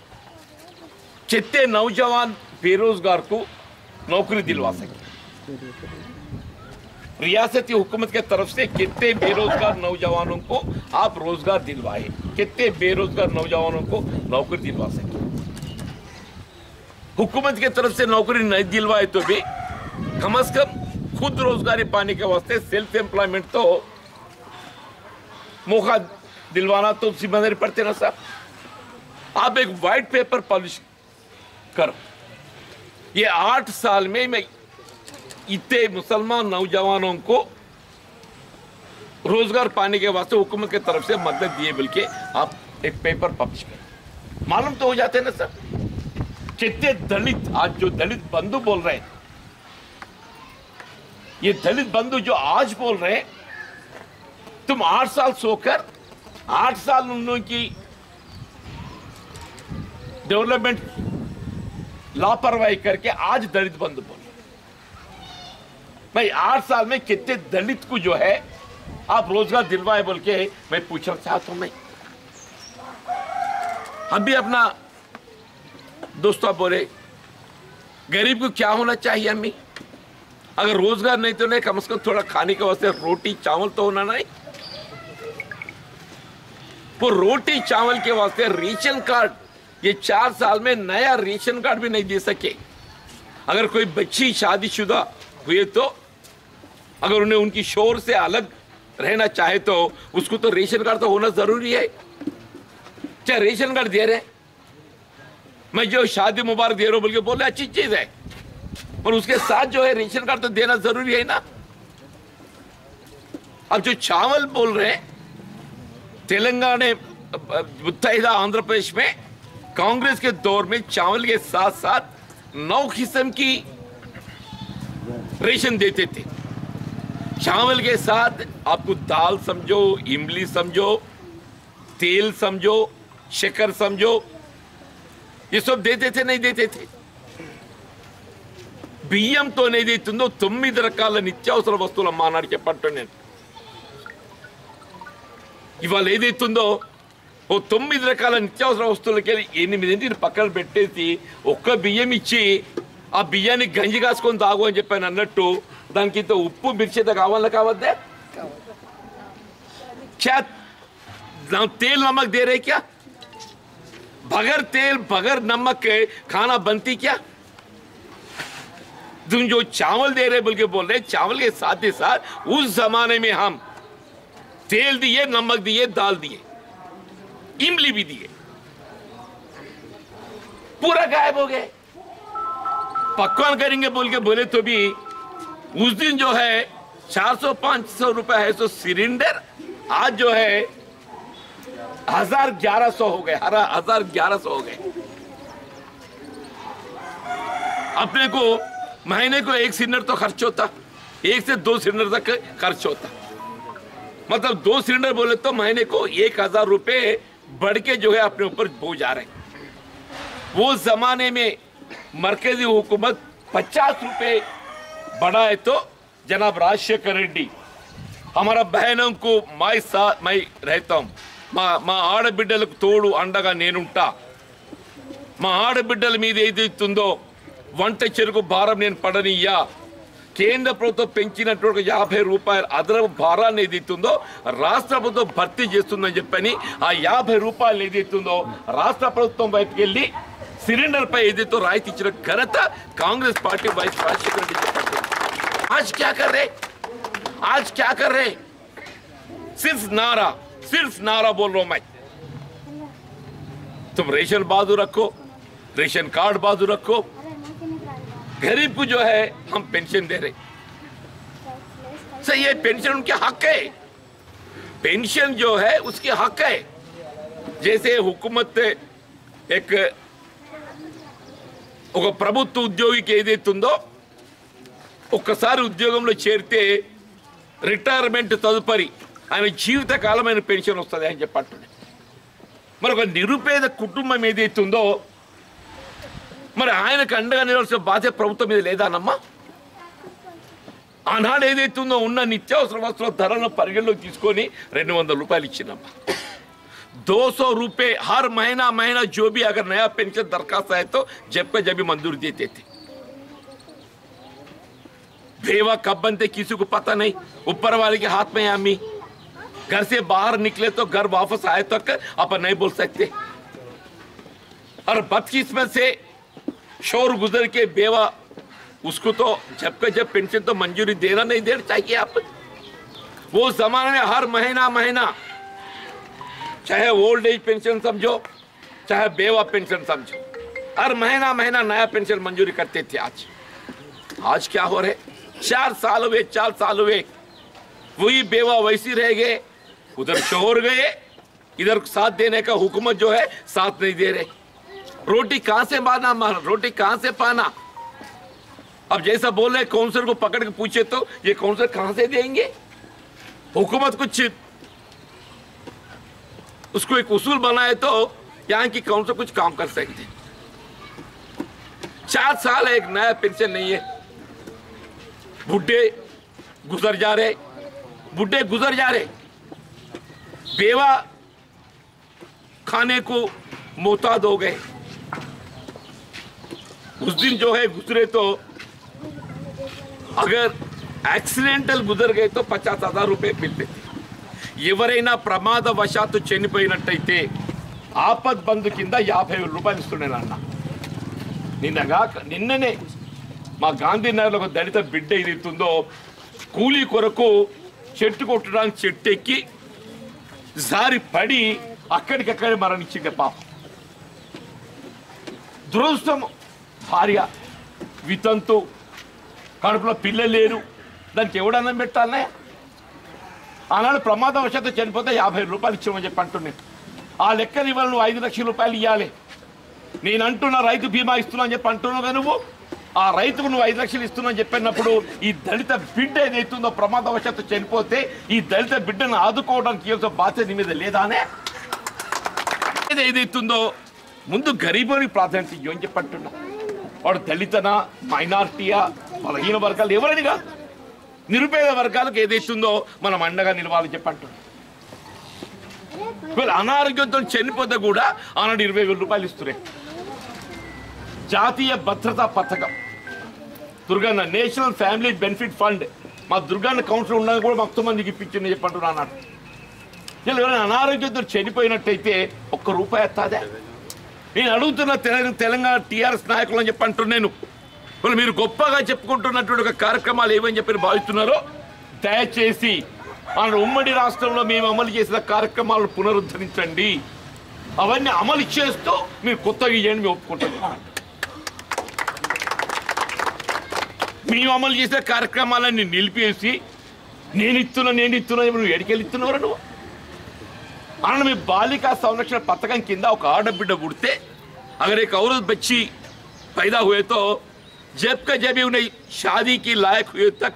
कितने नौजवान बेरोजगार को नौकरी दिलवा सके? रियासती हुकूमत के तरफ से कितने बेरोजगार नौजवानों को आप रोजगार दिलवाए, कितने बेरोजगार नौजवानों को नौकरी दिलवा सके? हुकूमत के तरफ से नौकरी नहीं दिलवाए तो भी कम से कम खुद रोजगारी पाने के वास्ते सेल्फ एम्प्लॉयमेंट तो मौका दिलवाना तो जिम्मेदारी पड़ते ना साहब। आप एक व्हाइट पेपर पब्लिश करो। ये आठ साल में मैं इतने मुसलमान नौजवानों को रोजगार पाने के वास्ते हुकूमत की तरफ से मदद दिए, बल्कि आप एक पेपर पब्लिश करें, मालूम तो हो जाते हैं ना सर। कितने दलित, आज जो दलित बंधु बोल रहे हैं, ये दलित बंधु जो आज बोल रहे हैं तुम आठ साल सोकर, आठ साल उन लोगों की डेवलपमेंट लापरवाही करके आज दलित बंधु बोल रहे। मैं आठ साल में कितने दलित को जो है आप रोजगार दिलवाए बोल के मैं पूछना चाहता हूं। मैं हम भी अपना दोस्तों बोले गरीब को क्या होना चाहिए अम्मी? अगर रोजगार नहीं तो नहीं, कम से कम थोड़ा खाने के वास्ते रोटी चावल तो होना नहीं। वो रोटी चावल के वास्ते रेशन कार्ड, ये चार साल में नया रेशन कार्ड भी नहीं दे सके। अगर कोई बच्ची शादीशुदा हुए तो अगर उन्हें उनकी शोर से अलग रहना चाहे तो उसको तो रेशन कार्ड तो होना जरूरी है। चाहे रेशन कार्ड दे रहे, मैं जो शादी मुबारक दे रहा हूं बोल के बोले अच्छी चीज है, पर उसके साथ जो है रेशन कार्ड तो देना जरूरी है ना। अब जो चावल बोल रहे हैं, तेलंगाना, मुत्तहिदा आंध्र प्रदेश में कांग्रेस के दौर में चावल के साथ साथ नौ किस्म की रेशन देते थे। चावल के साथ आपको दाल समझो, इमली समझो, तेल समझो, शक्कर समझो, ये सब देते थे नहीं देते थे? బియ్యం తో ఏదైతుందో తొమ్మిది రకాల నిత్యావసర వస్తువుల అమ్మానాడు చెప్పంటాను నేను. ఇవాళ ఏదైతుందో ఓ తొమ్మిది రకాల నిత్యావసర వస్తువులకి ఎనిమిదింటిని పక్కన పెట్టేసి ఒక్క బియ్యం ఇచ్చి ఆ బియ్యాన్ని గంజి కాసుకొని తాగు అని చెప్పాను అన్నట్టు దానికి ఇంత ఉప్పు మిర్చి కావాలా కావద్దే? क्या तेल नमक दे रहे क्या? बगैर तेल बगैर नमक के खाना बनती क्या? तुम जो चावल दे रहे बोल के बोल रहे, चावल के साथ ही साथ उस जमाने में हम तेल दिए, नमक दिए, दाल दिए, इमली भी दिए, पूरा गायब हो गए। पकवान करेंगे बोल के बोले तो भी उस दिन जो है चार सौ पांच सौ रुपए है सो सिलेंडर, आज जो है हजार ग्यारह सौ हो गए, हर हजार ग्यारह सौ हो गए। अपने को महीने को एक सिलेंडर तो खर्च होता, एक से दो सिलेंडर तक खर्च होता, मतलब दो सिलेंडर बोले तो महीने को एक हजार रुपए बढ़ के जो है अपने ऊपर बोझ आ रहे। वो जमाने में मरकजी हुकूमत पचास रुपए बढ़ाए तो जनाब राजशेखर रेड्डी हमारा बहनों को मैं सा मैं रहता हूँ, మా మా ఆడబిడ్డలకు తోడు అండగా నేనుంటా, మా ఆడబిడ్డల మీద ఏదైతుందో వంట చెరుకు భారం నేను పడనియ్యా, కేంద్ర ప్రభుత్వం పెంచినటువంటి యాభై రూపాయల అదనపు భారాన్ని ఏదైతుందో రాష్ట్ర ప్రభుత్వం భర్తీ చేస్తుందని చెప్పని ఆ యాభై రూపాయలు ఏదైతుందో రాష్ట్ర ప్రభుత్వం వైపుకి వెళ్ళి సిలిండర్ పై ఏదైతే రాయితీ ఇచ్చిన ఘనత కాంగ్రెస్ పార్టీ వైస్ రాజశేఖర రెడ్డి చెప్పారు। आज क्या कर रहे आज क्या कर रहे सिर्फ नारा सिर्फ नारा बोल रहा हूं मैं। तुम रेशन बाजू रखो, रेशन कार्ड बाजू रखो, गरीब को जो है हम पेंशन दे रहे, सही है, पेंशन उनके हक है, पेंशन जो है उसके हक है। जैसे हुकूमत एक ఒక ప్రభుత్వ ఉద్యోగికి ఏదైతుందో ఒక్కసారి ఉద్యోగంలో చేరితే రిటైర్మెంట్ తదుపరి ఆయన జీవితకాలమైన పెన్షన్ వస్తుంది అని చెప్పండి। మరి ఒక నిరుపేద కుటుంబం ఏదైతుందో మరి ఆయనకు అండగా నిలవాల్సిన బాధ్యత ప్రభుత్వం మీద లేదానమ్మా? ఆనాడు ఏదైతుందో ఉన్న నిత్యావసర వస్తువుల ధరలను పరిగణలోకి తీసుకొని రెండు వందల రూపాయలు ఇచ్చినమ్మా। दो सौ रुपये हर महीना महीना जो भी अगर नया पेंशन दरखास्त आए तो जब का जब भी मंजूरी देते थे। बेवा कब बनते किसी को पता नहीं, ऊपर वाले के हाथ में अम्मी, घर से बाहर निकले तो घर वापस आए तक अपन नहीं बोल सकते। और बदकिस्मत से शोर गुजर के बेवा उसको तो जब का जब पेंशन तो मंजूरी देना नहीं देना चाहिए। आप वो जमाने में हर महीना महीना चाहे ओल्ड एज पेंशन समझो चाहे बेवा पेंशन समझो हर महीना महीना नया पेंशन मंजूरी करते थे। आज आज क्या हो रहे, चार साल हुए चार साल हुए वही बेवा वैसी रह गए, उधर शोहर गए, इधर साथ देने का हुकूमत जो है साथ नहीं दे रहे। रोटी कहां से पाना, रोटी कहां से पाना? अब जैसा बोल रहे काउंसिलर को पकड़ के पूछे तो ये काउंसिलर कहां से देंगे? हुकूमत कुछ उसको एक उसूल बनाए तो यहाँ की काउंसिल कुछ काम कर सकते। चार साल एक नया पेंशन नहीं है, बुढ़े गुजर जा रहे, बुढ़े गुजर जा रहे, बेवा खाने को मोहताज हो गए। उस दिन जो है गुजरे तो अगर एक्सीडेंटल गुजर गए तो पचास हजार रुपये मिलते थे। ఎవరైనా ప్రమాదవశాత్తు చనిపోయినట్టయితే ఆపద్ బంధు కింద యాభై వేల రూపాయలు ఇస్తున్నాను అన్న। నిన్నగా నిన్ననే మా గాంధీనగర్లో ఒక దళిత బిడ్డ ఏదైతుందో కూలీ కొరకు చెట్టు కొట్టడానికి చెట్టు ఎక్కి జారి పడి అక్కడికక్కడే మరణించింది పాపం। దురదృష్టం భార్య వితంతు, కడుపులో పిల్లలు లేరు, దానికి ఎవడన్నం పెట్టాలనే? ఆనాడు ప్రమాదవశాత్తు చనిపోతే యాభై రూపాయలు ఇచ్చామని చెప్పి అంటున్నాను। ఆ లెక్కని ఇవాళ నువ్వు ఐదు లక్షల రూపాయలు ఇవ్వాలి, నేను అంటున్నా రైతు బీమా ఇస్తున్నా అని చెప్పి అంటున్నావు కదా నువ్వు, ఆ రైతుకు నువ్వు ఐదు లక్షలు ఇస్తున్నా అని చెప్పినప్పుడు ఈ దళిత బిడ్డ ఏదైతుందో ప్రమాదవశాత్తు చనిపోతే ఈ దళిత బిడ్డను ఆదుకోవడానికి ఇవ్వాల్సిన బాధ్యత నీ మీద లేదానే? ఏదైతుందో ముందు గరీబునికి ప్రాధాన్యత ఇవ్వని చెప్పి అంటున్నా। వాడు దళితనా, మైనారిటీయా, బలహీన వర్గాలు ఎవరని కాదు, నిరుపేద వర్గాలకు ఏదైతుందో మనం అండగా నిలవాలని చెప్పంటున్నాం। వీళ్ళు అనారోగ్యంతో చనిపోతే కూడా ఆనాడు ఇరవై వేల రూపాయలు ఇస్తున్నాయి। జాతీయ భద్రతా పథకం Durganna national family benefit fund మా దుర్గన్న కౌన్సిల్ ఉండగా కూడా మొత్తం మందికి ఇప్పించింది చెప్పంటున్నా అన్నాడు। వీళ్ళు ఎవరైనా అనారోగ్యంతో చనిపోయినట్టయితే ఒక్క రూపాయి వస్తుందా? నేను అడుగుతున్న తెలంగాణ టీఆర్ఎస్ నాయకులు అని చెప్పి అంటున్నాను, వాళ్ళు మీరు గొప్పగా చెప్పుకుంటున్నటువంటి ఒక కార్యక్రమాలు ఏమని చెప్పి భావిస్తున్నారో దయచేసి మన ఉమ్మడి రాష్ట్రంలో మేము అమలు చేసిన కార్యక్రమాలను పునరుద్ధరించండి, అవన్నీ అమలు చేస్తూ మీరు కొత్తగా ఇవ్వండి మేము ఒప్పుకుంటున్నాం। మేము అమలు చేసిన కార్యక్రమాలన్నీ నిలిపేసి నేను ఇస్తున్నా నేను ఇస్తున్నా నువ్వు ఎడికెళ్ళి ఇస్తున్నావు నువ్వు? अन्न में बालिका संरक्षण पथकम किंदा ఒక ఆడబిడ్డ పుడితే अगर एक औरत बच्ची पैदा हुए तो जब का जब ही उन्हें शादी की लायक हुए तक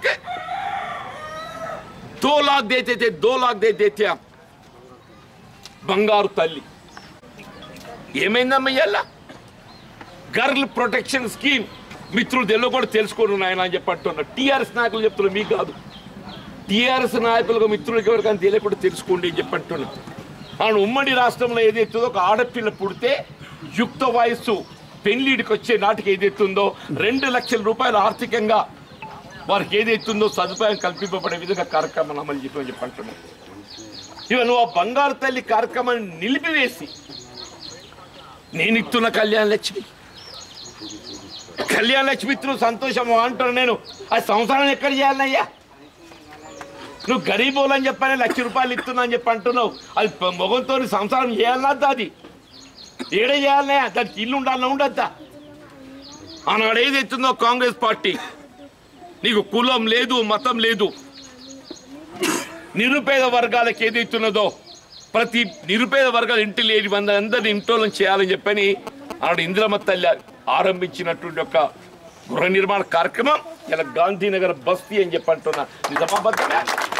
दो लाख देते थे दो लाख दे देते आप बंगारू तल्ली ఏమైందమ్మా ఇయాల గర్ల్ ప్రొటెక్షన్ స్కీమ్ మిత్రులు తెలుగు కూడా తెలుసుకోరు నాయన అని చెప్పి అంటున్నారు. టీఆర్ఎస్ నాయకులు చెప్తున్నారు, మీకు కాదు. టీఆర్ఎస్ నాయకులుగా మిత్రులకి ఎవరికైనా తెలియకుండా తెలుసుకోండి అని చెప్పి అంటున్నారు. అవును, ఉమ్మడి రాష్ట్రంలో ఏదైతుందో ఒక ఆడపిల్ల పుడితే యుక్త వయస్సు పెళ్లిడికి వచ్చే నాటికి ఏదైతుందో రెండు లక్షల రూపాయలు ఆర్థికంగా వారికి ఏదైతుందో సదుపాయం కల్పింపబడే విధంగా కార్యక్రమాన్ని అమలు చేయమని చెప్పి అంటున్నారు. ఇవ నువ్వు ఆ బంగారు తల్లి కార్యక్రమాన్ని నిలిపివేసి నేను ఇస్తున్న కళ్యాణ లక్ష్మి కళ్యాణ లక్ష్మి నువ్వు సంతోషం అంటున్నా. నేను ఆ సంసారం ఎక్కడ చేయాలయ్యా? నువ్వు గరీబోలు అని చెప్పని లక్ష రూపాయలు ఇస్తున్నా అని చెప్పి అంటున్నావు. అది మొగంతో సంసారం చేయాలన్నా అది ఏడే చేయాలనే? దానికి ఇల్లు ఉండాలన్నా ఉండద్దా? ఆనాడు ఏదైతుందో కాంగ్రెస్ పార్టీ నీకు కులం లేదు, మతం లేదు, నిరుపేద వర్గాలకు ఏదైతున్నదో ప్రతి నిరుపేద వర్గాలు ఇంటి లేని వంద అందరినీ ఇంట్లో చేయాలని చెప్పని ఆనాడు ఇందిరమ్మ తల్లి ఆరంభించినటువంటి ఒక గృహ నిర్మాణ కార్యక్రమం ఇలా గాంధీనగర్ బస్తీ అని చెప్పి అంటున్నా. నిజామాబాద్గా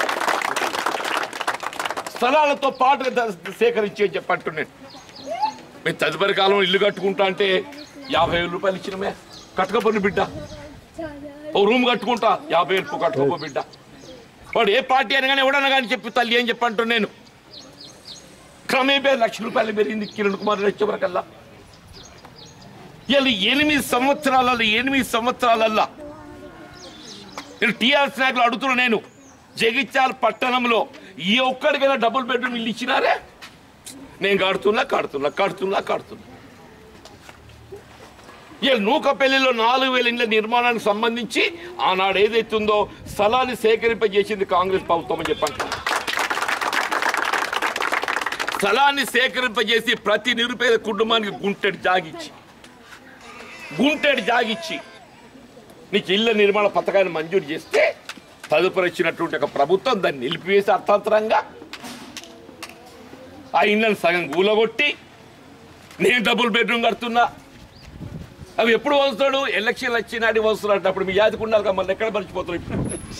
స్థలాలతో పాటుగా సేకరించి అని చెప్పి అంటున్నాను. మేము తదుపరి కాలంలో ఇల్లు కట్టుకుంటా అంటే యాభై వేల రూపాయలు ఇచ్చినమే కట్టుకోపోయిన బిడ్డ. ఓ రూమ్ కట్టుకుంటా యాభై వేలు కట్టుకోపో బిడ్డ. వాడు ఏ పార్టీ అని కానీ ఎవడన్నా కానీ చెప్పి తల్లి అని చెప్పి అంటున్నాను. నేను క్రమేపీ లక్ష రూపాయలు పెరిగింది కిరణ్ కుమార్ వచ్చేవరకల్లా. ఇలా ఎనిమిది సంవత్సరాలలో ఎనిమిది సంవత్సరాలల్లా నేను టీఆర్ఎస్ నాయకులు అడుగుతున్నా. నేను జగిత్యాల పట్టణంలో ఈ ఒక్కడికైనా డబుల్ బెడ్రూమ్ ఇల్లు ఇచ్చినారే? నేను కడుతున్నా కడుతున్నా కడుతున్నా కడుతున్నా ఇలా నూకపల్లిలో నాలుగు వేల ఇండ్ల నిర్మాణానికి సంబంధించి ఆనాడు ఏదైతుందో స్థలాన్ని సేకరింపజేసింది కాంగ్రెస్ ప్రభుత్వం అని చెప్పండి. స్థలాన్ని సేకరింపజేసి ప్రతి నిరుపేద కుటుంబానికి గుంటెడు జాగిచ్చి గుంటెడు జాగిచ్చి నీకు ఇళ్ల నిర్మాణ పథకాన్ని మంజూరు చేస్తే తదుపరి వచ్చినటువంటి ఒక ప్రభుత్వం దాన్ని నిలిపివేసి అర్థాంతరంగా ఆ ఇళ్లను సగం కూలగొట్టి నేను డబుల్ బెడ్రూమ్ కడుతున్నా. అవి ఎప్పుడు వస్తాడు? ఎలక్షన్లు వచ్చినాడు వస్తున్నాడు. అప్పుడు మీ యాదికి ఉండాలి. మళ్ళీ ఎక్కడ మర్చిపోతారు? ఇప్పుడు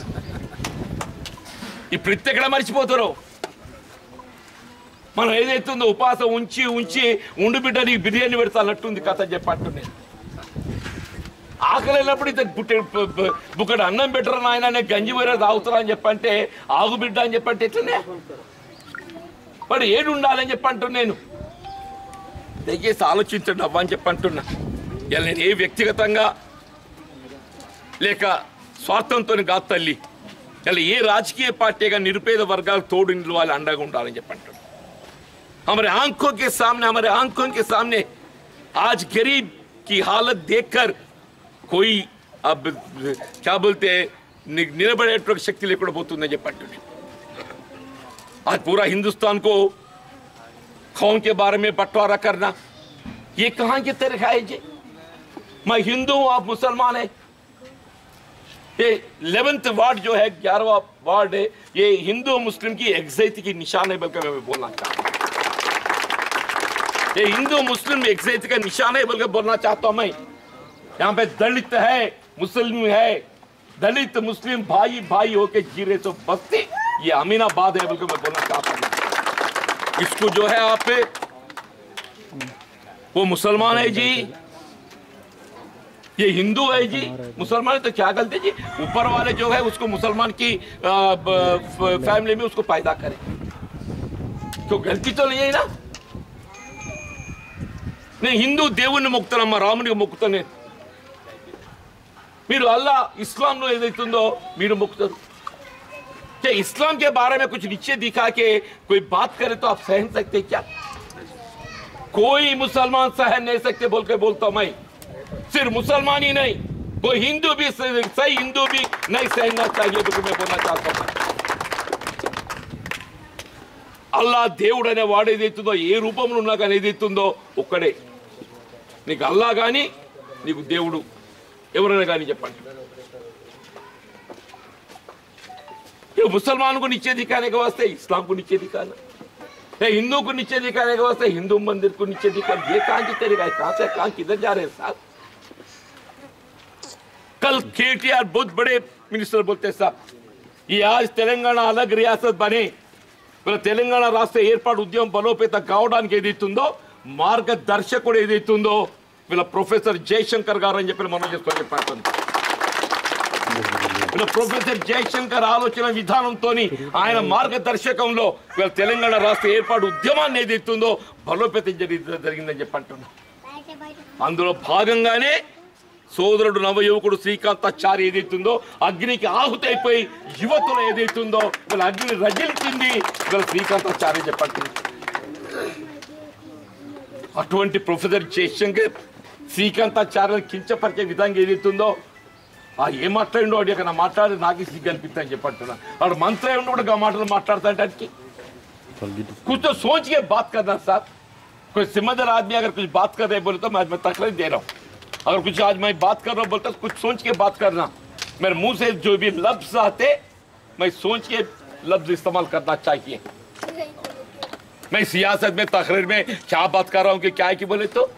ఇప్పుడు ఇత్త ఎక్కడ మర్చిపోతారు? మనం ఏదైతుందో ఉపాసం ఉంచి ఉంచి ఉండి బిడ్డ నీకు బిర్యానీ పెడతానట్టుంది కథ చెప్పంటున్నా. ఆకలి అయినప్పుడు ఇంత బుక్కడు అన్నం పెట్టరు నాయన, గంజి వేరే తాగుతారా అని చెప్పంటే ఆగు బిడ్డ అని చెప్పంటే ఎట్లనే వాడు ఏడు ఉండాలని చెప్పంటున్నా. నేను దయచేసి ఆలోచించండి అవ్వ అని చెప్పంటున్నా. ఇలా నేను ఏ వ్యక్తిగతంగా లేక స్వార్థంతో కాదు తల్లి, ఇలా ఏ రాజకీయ పార్టీగా నిరుపేద వర్గాలకు తోడు నిలవాలి, అండగా ఉండాలని చెప్పంటున్నా. हमारे आंखों के सामने हमारे आंखों के सामने आज गरीब की हालत देखकर कोई अब क्या बोलते हैं निरबड़े शक्ति लेकर పోతుందని చెప్పండి. आज पूरा हिंदुस्तान को कौन के बारे में बंटवारा करना ये कहाँ के तरीका है जी? मैं हिंदू हूँ, आप मुसलमान है. ये इलेवेंथ वार्ड जो है ग्यारहवा वार्ड है, ये हिंदू मुस्लिम की एग्जैक्ट की निशान है बल्कि मैं बोलना चाहता हूँ. ये हिंदू मुस्लिम एग्जैक्ट का निशान है बल्कि बोलना चाहता हूँ मैं. यहाँ पे दलित है, मुस्लिम है, दलित मुस्लिम भाई भाई होके जी रहे तो बस्ती ये अमीनाबाद है बल्कि मैं बोलना चाहता हूँ. इसको जो है आप वो मुसलमान है जी, ये हिंदू है जी, मुसलमान है तो क्या गलती जी? ऊपर वाले जो है उसको मुसलमान की फैमिली में उसको पैदा करे, तो गलती तो नहीं है ना. నేను హిందూ దేవుణ్ణి మొక్కుతానమ్మా, రామునికి మొక్కుతాను. మీరు అల్లా ఇస్లాంలో ఏదైతుందో మీరు మొక్కుతారు. इस्लाम के बारे में कुछ नीचे दिखा के कोई बात करे तो आप सहन सकते क्या? कोई मुसलमान सहन नहीं सकते बोल के बोलता हूं मैं. सिर्फ मुसलमान ही नहीं, कोई हिंदू भी सही हिंदू भी नहीं सहना चाहिए तो मैं बोलना चाहता हूं. అల్లా దేవుడు అనే వాడు ఏదైతుందో ఏ రూపంలో ఉన్నా కానీ ఏదైతుందో ఒక్కడే. నీకు అల్లా కానీ నీకు దేవుడు ఎవరైనా కానీ చెప్పండి. ये मुसलमान को नीचे दिखाने के वास्ते इस्लाम को नीचे दिखाना, ये हिंदू को नीचे दिखाने के वास्ते हिंदू मंदिर को नीचे दिखा, ये कहाँ की तरीका है? कहाँ से कहाँ किधर जा रहे हैं साहब? कल केटीआर बहुत बड़े मिनिस्टर बोलते साहब, ये आज तेलंगाना अलग रियासत बने, వీళ్ళ తెలంగాణ రాష్ట్ర ఏర్పాటు ఉద్యమం బలోపేతం కావడానికి ఏదైతుందో మార్గదర్శకుడు ఏదైతుందో వీళ్ళ ప్రొఫెసర్ జయశంకర్ గారు అని చెప్పి మనం చేసుకొని చెప్పారు. వీళ్ళ ప్రొఫెసర్ జయశంకర్ ఆలోచన విధానంతో ఆయన మార్గదర్శకంలో వీళ్ళ తెలంగాణ రాష్ట్ర ఏర్పాటు ఉద్యమాన్ని ఏదైతుందో బలోపేతం జరిగిందని చెప్పి అంటున్నా. అందులో భాగంగానే సోదరుడు నవయువకుడు శ్రీకాంతాచారి ఏదైతుందో అగ్నికి ఆహుతి అయిపోయి యువతులు ఏదైతుందో వీళ్ళ అగ్ని రగిలించింది వీళ్ళ శ్రీకాంతాచారి చెప్పండి. అటువంటి ప్రొఫెసర్ జయశంకర్ శ్రీకాంతాచార్యని కించపరిచే విధంగా ఏదైతుందో ఆ ఏం మాట్లాడిండో వాడి అక్కడ మాట్లాడి నాకు సిగ్గు అనిపిస్తాను చెప్పంటున్నా. వాడు మంత్రి ఉండి కూడా మాటలు మాట్లాడతానికి कुछ तो सोच के बात करना साहब. कोई समझदार आदमी अगर कुछ बात कर रहे बोले तो मैं तकलीफ दे रहा हूँ. अगर कुछ आज मैं बात कर रहा हूँ बोलता कुछ सोच के बात करना. मेरे मुंह से जो भी लफ्ज आते मैं सोच के लफ्ज इस्तेमाल करना चाहिए. मैं सियासत में तकरीर में क्या बात कर रहा हूँ कि क्या है कि बोले तो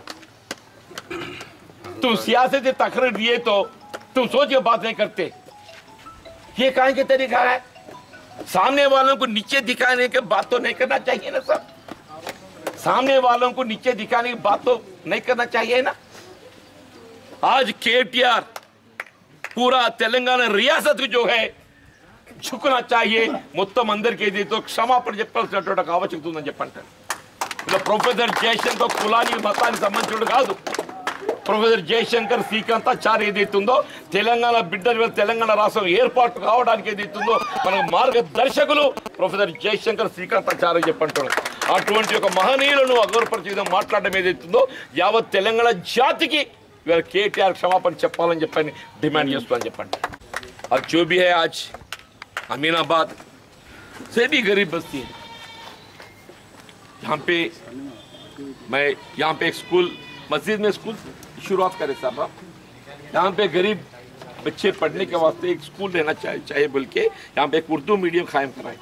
तुम सियासत में तकरीर दिए तो तुम सोच के बात नहीं करते. ये कहाँ के तरीका है? सामने वालों को नीचे दिखाने के बात तो नहीं करना चाहिए ना सब. सामने वालों को नीचे दिखाने की बात तो नहीं करना चाहिए ना. आज केटीआर पूरा तेलंगाना रियासत जो है झुकना चाहिए. మొత్తం అందరికీ ఏదైతే క్షమాపణ చెప్పాల్సినటువంటి ఆవశ్యకత ఉందని చెప్పంటారు. ఇలా ప్రొఫెసర్ జయశంకర్ కులానికి మతానికి సంబంధించినట్టు కాదు. ప్రొఫెసర్ జయశంకర్ శ్రీకాంతాచారి ఏదైతుందో తెలంగాణ బిడ్డలు తెలంగాణ రాష్ట్రం ఏర్పాటు కావడానికి ఏదైతుందో మన మార్గదర్శకులు ప్రొఫెసర్ జయశంకర్ శ్రీకాంతాచారి చెప్పంటారు. అటువంటి ఒక మహనీయులను అగౌరవపరిచే విధంగా మాట్లాడడం ఏదైతుందో యావత్ తెలంగాణ జాతికి ఇవాళ కేటీఆర్ క్షమాపణ చెప్పాలని చెప్పని డిమాండ్ చేస్తామని చెప్పండి. और जो भी है आज अमीनाबाद से भी गरीब बस्ती है. यहाँ पे मैं यहाँ पे एक स्कूल मस्जिद में स्कूल शुरुआत करे साहब. यहाँ पे गरीब बच्चे पढ़ने के वास्ते एक स्कूल रहना चाहिए चाहिए बोल के यहाँ पे एक उर्दू मीडियम कायम कराए.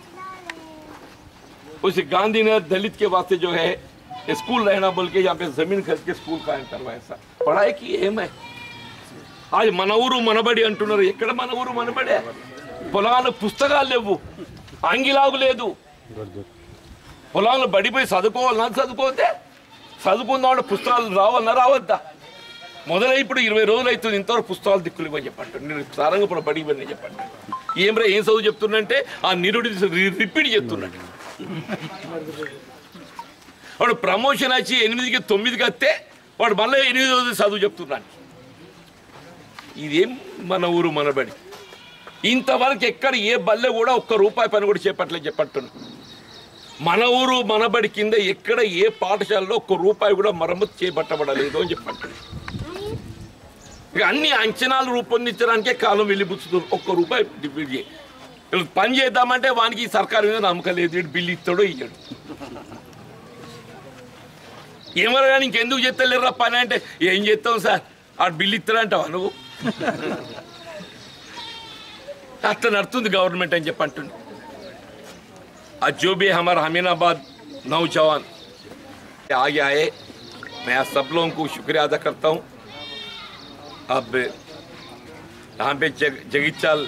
उस गांधीनगर दलित के वास्ते जो है स्कूल रहना बोल के यहाँ पे जमीन खरीद के स्कूल कायम करवाए साहब. पढ़ाई की एम है. आज మన ఊరు మనబడి అంటున్నారు. ఎక్కడ మన ఊరు మనబడే? పొలాలు పుస్తకాలు లేవు, అంగిలాగు లేదు. పొలాలు బడిపోయి చదువుకోవాలన్నా చదువుకోతే చదువుకుందాం పుస్తకాలు రావాలన్నా రావద్దా? మొదలై ఇప్పుడు ఇరవై రోజులు అవుతుంది ఇంతవరకు పుస్తకాలు దిక్కులు ఇవ్వని చెప్పండి. నేను సారంగపురం బడి ఇవ్వని చెప్పండి. ఏం రా ఏం చదువు చెప్తున్నంటే ఆ నిరుడి రిపీట్ చెప్తున్నాడు. వాడు ప్రమోషన్ వచ్చి ఎనిమిదికి తొమ్మిదికి వస్తే వాడు మళ్ళీ ఎనిమిది రోజులు చదువు చెప్తున్నాడు. ఇదేం మన ఊరు మనబడి? ఇంతవరకు ఎక్కడ ఏ బల్లె కూడా ఒక్క రూపాయి పని కూడా చేపట్టలేదు చెప్పంటున్నా. మన ఊరు మనబడి కింద ఎక్కడ ఏ పాఠశాలలో ఒక్క రూపాయి కూడా మరమ్మతు చేపట్టబడలేదు అని చెప్పంటున్నా. ఇక అన్ని అంచనాలు రూపొందించడానికే కాలం వెళ్ళిపుచ్చుతుంది. ఒక్క రూపాయి డిప్యూట్ చేయి పని చేద్దామంటే వానికి సర్కారు మీద నమ్మకం లేదు. బిల్లు ఇస్తాడో ఇయ్యాడు. ఏమన్నా కానీ ఇంకెందుకు చేస్తలేరా పని అంటే ఏం చేస్తావు సార్ ఆడు బిల్లు ఇస్తాడంటావా నువ్వు? అట్లా నడుతుంది गवर्नमेंट అని చెప్పి అంటుంది. आज जो भी हमारा अमीनाबाद नौजवान आगे आए मैं आप सब लोगों को शुक्रिया अदा करता हूँ. अब यहाँ पे जग, जगीचाल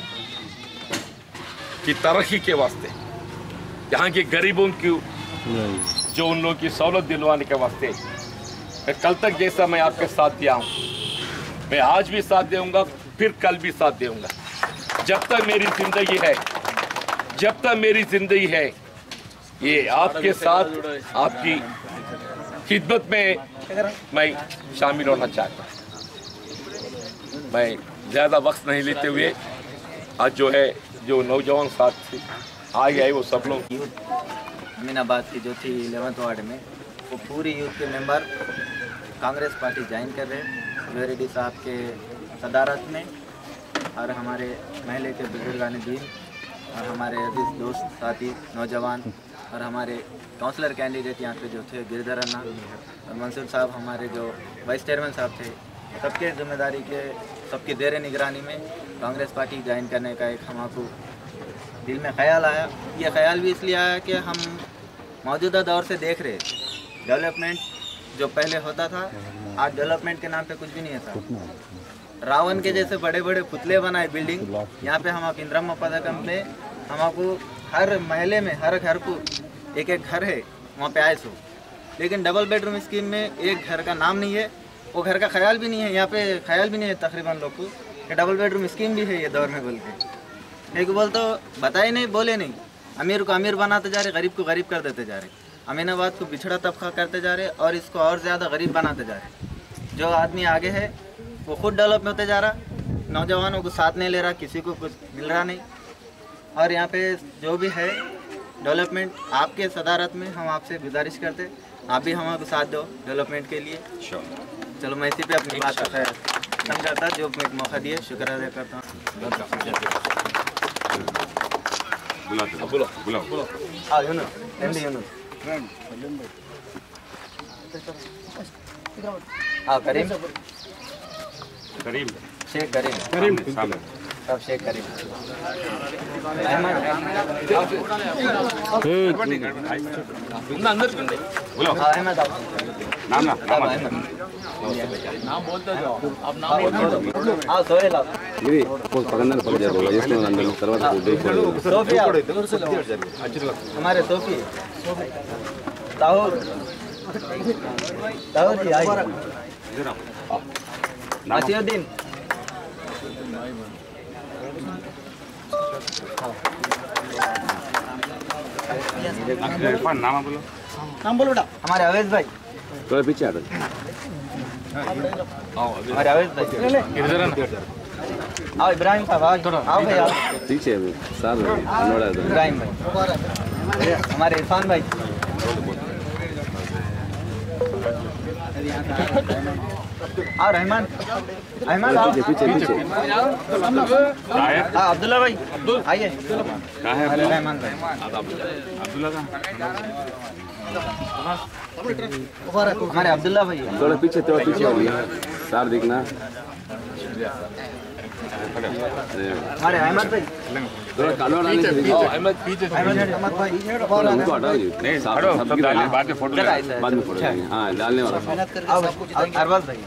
की तरक्की के वास्ते यहाँ के गरीबों की जो उन लोगों की सहूलत दिलवाने के वास्ते मैं कल तक जैसा मैं आपके साथ दिया हूँ मैं आज भी साथ दूंगा फिर कल भी साथ दूंगा. जब तक मेरी जिंदगी है जब तक मेरी जिंदगी है ये आपके साथ आपकी खिदमत में मैं शामिल होना चाहता हूँ. मैं ज़्यादा वक्त नहीं लेते हुए आज जो है जो नौजवान साथ आगे आए वो सब लोग अमीनाबाद की जो थी इलेवंथ वार्ड में वो पूरी यूथ के मेंबर कांग्रेस पार्टी ज्वाइन कर रहे हैं रेड्डी साहब के सदारत में. और हमारे महले के बुजुर्गान दीन और हमारे अजीज दोस्त साथी नौजवान और हमारे काउंसलर कैंडिडेट यहाँ पे जो थे गिरधर अन्ना और मंसूर साहब हमारे जो वाइस चेयरमैन साहब थे सबके जिम्मेदारी के सबकी देर निगरानी में कांग्रेस पार्टी ज्वाइन करने का एक हमको दिल में ख्याल आया. ये ख्याल भी इसलिए आया कि हम मौजूदा दौर से देख रहे, डेवलपमेंट जो पहले होता था, आज डेवलपमेंट के नाम पे कुछ भी नहीं है सर। रावण के जैसे बड़े बड़े पुतले बनाए बिल्डिंग, यहाँ पे हम इंदिरा पदकम में हमको हर महल्ले में हर घर को एक एक घर है, वहाँ पे आए सो, लेकिन डबल बेडरूम स्कीम में एक घर का नाम नहीं है, वो घर का ख्याल भी नहीं है, यहाँ पे ख्याल भी नहीं है तकरीबन लोग को कि डबल बेडरूम स्कीम भी है ये दौर में बोल के। एक बोल तो बताए नहीं, बोले नहीं, अमीर को अमीर बनाते जा रहे, गरीब को गरीब कर देते जा रहे, अमीनाबाद को पिछड़ा तबका करते जा रहे और इसको और ज़्यादा गरीब बनाते जा रहे। जो आदमी आगे है वो खुद डेवलप होते जा रहा, नौजवानों को साथ नहीं ले रहा, किसी को कुछ मिल रहा नहीं। और यहाँ पे जो भी है डेवलपमेंट आपके सदारत में हम आपसे गुजारिश करते, आप भी हमारे साथ दो डेवलपमेंट के लिए। चलो मैं इसी पे अपनी बात का समझाता, जो एक मौका दिए शुक्र अदा करता हूँ। हाँ करीम करीम शेख करीम करीम सब शेख करीम अहमद नाम ना नाम बोलते जाओ आप नाम हाँ सोहेल ఇది పగందన పగ జరగదు చేస్తున్న అందరూ తర్వాత सोफिया हमारे सोफी ताहूर ताहूर जी आई आसियुद्दीन नाम बोलो नाम बोलो बेटा। हमारे अवेश भाई थोड़ा पीछे आ हमारे अवेश भाई इधर आओ, इब्राहिम साहब आओ भाई आओ पीछे साहब इब्राहिम भाई, हमारे इरफान भाई, आओ रहमान रहमान आओ पीछे पीछे हाँ अब्दुल्ला भाई आइए कहाँ है रहमान भाई अब्दुल्ला का हमारे अब्दुल्ला भाई थोड़ा पीछे थोड़ा पीछे साहब दिखना हमारे अहमद भाई थोड़ा कालो डालने से दिखो अहमद पीछे अहमद भाई उनको हटाओ जी नहीं हटो सब डाल बाद में फोटो बाद में फोटो लेंगे हाँ डालने वाला अरबाज भाई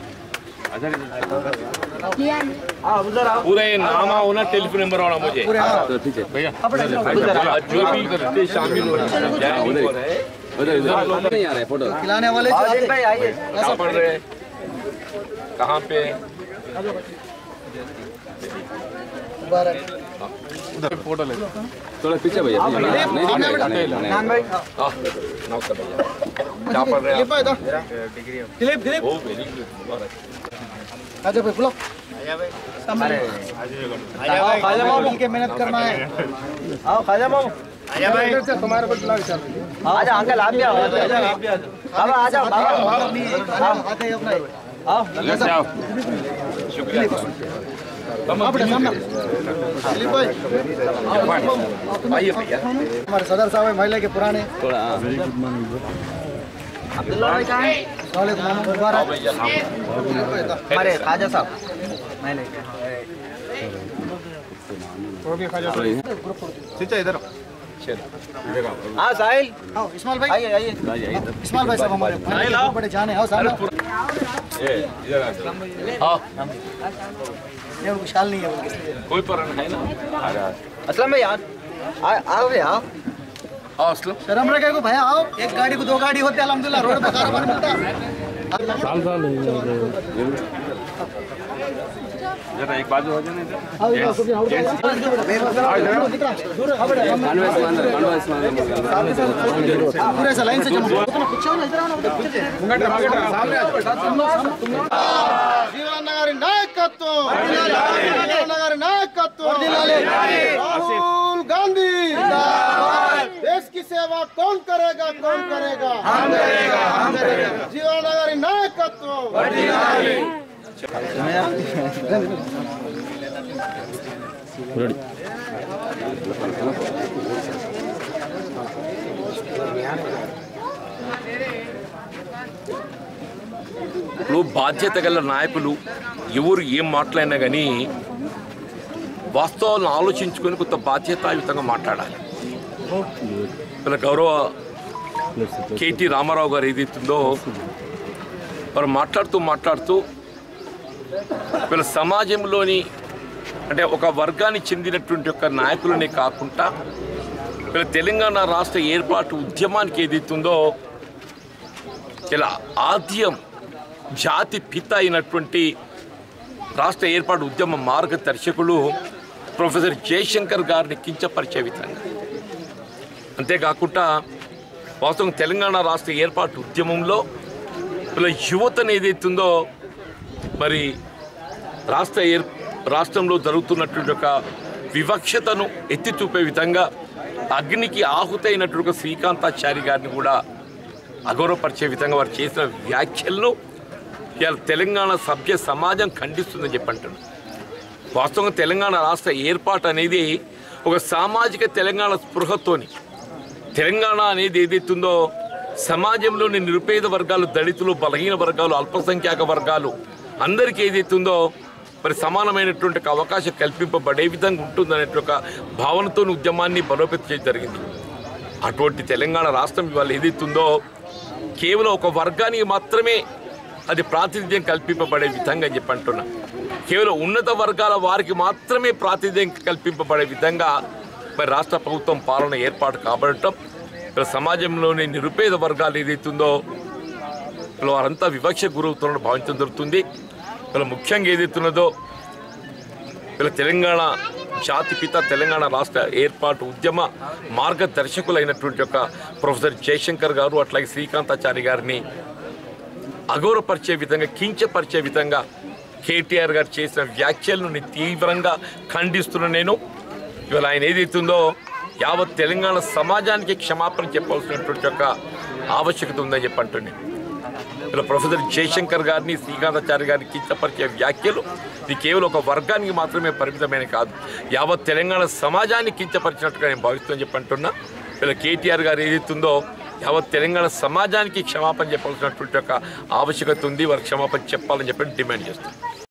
हाँ उधर आओ पूरा ये नाम होना, टेलीफोन नंबर होना मुझे तो पीछे भैया जो भी शामिल हो रहे उधर उधर नहीं आ रहा है फोटो खिलाने वाले भाई आइए कहाँ पढ़ रहे हैं, कहाँ पे फोटो ले थोड़ा पीछे भैया नहीं नहीं नाम भाई नमस्कार भैया, क्या पढ़ रहे हैं Dilip Dilip oh very good. आजा भाई बुलाओ अरे आओ खाजा बाबू मिलके मेहनत करना है आओ खाजा बाबू आजा भाई तुम्हारे को बुलाओ चल आजा अंकल आप भी आओ आजा आप भी आओ बाबा आ जाओ बाबा आते ही अपना आओ जल्दी आओ शुक्रिया दिलीप भाई आइए भैया हमारे सदर साहब है महिला के पुराने थोड़ा अब्दुल्ला भाई कहाँ हैं? मुबारक हमारे खाजा साहब मैंने इधर हाँ साहिल आओ इस्माइल भाई आइए आइए इस्माइल भाई साहब हमारे बड़े जाने आओ साहब ये विशाल नहीं है उनके इसलिए कोई पर है ना असलम भाई यार आओ भैया आओ आओ असलम शर्म रखे को भैया आओ, एक गाड़ी को दो गाड़ी होते अल्हम्दुलिल्लाह रोड पर कारोबार मिलता साल साल जरा एक बाजू हो जाने आओ इधर सभी आओ पूरे से लाइन से चलो पीछे ना इधर आओ ना पीछे జీవనగర్ నాయకత్వం జీవనగర్ నాయకత్వం राहुल गांधी जिंदाबाद। देश की सेवा कौन करेगा कौन करेगा हम करेगा हम करेगा जीवनगरी नायकत्व ఇప్పుడు బాధ్యత గల నాయకులు ఎవరు ఏం మాట్లాడినా కానీ వాస్తవాలను ఆలోచించుకొని కొంత బాధ్యతాయుతంగా మాట్లాడాలి. మన గౌరవ కేటీ రామారావు గారు ఏదైతుందో వారు మాట్లాడుతూ మాట్లాడుతూ వీళ్ళ సమాజంలోని అంటే ఒక వర్గానికి చెందినటువంటి ఒక నాయకులనే కాకుండా వీళ్ళ తెలంగాణ రాష్ట్ర ఏర్పాటు ఉద్యమానికి ఏదైతుందో ఇలా ఆద్యం జాతి పిత అయినటువంటి రాష్ట్ర ఏర్పాటు ఉద్యమ మార్గదర్శకులు ప్రొఫెసర్ జయశంకర్ గారిని కించపరిచే విధంగా, అంతేకాకుండా వాస్తవం తెలంగాణ రాష్ట్ర ఏర్పాటు ఉద్యమంలో వీళ్ళ యువతను ఏదైతుందో మరి రాష్ట్ర ఏర్ రాష్ట్రంలో జరుగుతున్నటువంటి ఒక వివక్షతను ఎత్తి చూపే విధంగా అగ్నికి ఆహుతైనటువంటి శ్రీకాంతాచారి గారిని కూడా అగౌరవపరిచే విధంగా వారు చేసిన వ్యాఖ్యలను ఇవాళ తెలంగాణ సభ్య సమాజం ఖండిస్తుందని చెప్పంటారు. వాస్తవంగా తెలంగాణ రాష్ట్ర ఏర్పాటు అనేది ఒక సామాజిక తెలంగాణ స్పృహతోని తెలంగాణ అనేది ఏదైతుందో సమాజంలోని నిరుపేద వర్గాలు, దళితులు, బలహీన వర్గాలు, అల్పసంఖ్యాక వర్గాలు అందరికీ ఏదైతుందో మరి సమానమైనటువంటి అవకాశం కల్పింపబడే విధంగా ఉంటుందనే ఒక భావనతో ఉద్యమాన్ని బలోపేతం చేయడం జరిగింది. అటువంటి తెలంగాణ రాష్ట్రం ఇవాళ ఏదైతుందో కేవలం ఒక వర్గానికి మాత్రమే అది ప్రాతినిధ్యం కల్పింపబడే విధంగా చెప్పంటున్నా, కేవలం ఉన్నత వర్గాల వారికి మాత్రమే ప్రాతినిధ్యం కల్పింపబడే విధంగా మరి రాష్ట్ర ప్రభుత్వం పాలన ఏర్పాటు కాబడటం సమాజంలోని నిరుపేద వర్గాలు ఏదైతుందో వారంతా వివక్ష గురవుతున్నట్టు భావించడం జరుగుతుంది. ఇలా ముఖ్యంగా ఏదైతున్నదో ఇలా తెలంగాణ జాతిపిత తెలంగాణ రాష్ట్ర ఏర్పాటు ఉద్యమ మార్గదర్శకులైనటువంటి యొక్క ప్రొఫెసర్ జయశంకర్ గారు అట్లాగే శ్రీకాంతాచారి గారిని అగౌరవపరిచే విధంగా, కించపరిచే విధంగా కేటీఆర్ గారు చేసిన వ్యాఖ్యలను నేను తీవ్రంగా ఖండిస్తున్న నేను ఇవాళ ఆయన ఏదైతుందో యావత్ తెలంగాణ సమాజానికి క్షమాపణ చెప్పవలసినటువంటి యొక్క ఆవశ్యకత ఉందని చెప్పి అంటున్నాను. ఇలా ప్రొఫెసర్ జయశంకర్ గారిని, శ్రీకాంతాచారి గారిని కించపరిచే వ్యాఖ్యలు ఇది కేవలం ఒక వర్గానికి మాత్రమే పరిమితమైన కాదు, యావత్ తెలంగాణ సమాజాన్ని కించపరిచినట్టుగా నేను భావిస్తుందని చెప్పి అంటున్నా. ఇలా కేటీఆర్ గారు ఏదైతుందో యావత్ తెలంగాణ సమాజానికి క్షమాపణ చెప్పాల్సినటువంటి ఒక ఆవశ్యకత ఉంది. వారికి క్షమాపణ చెప్పాలని చెప్పి డిమాండ్ చేస్తాను.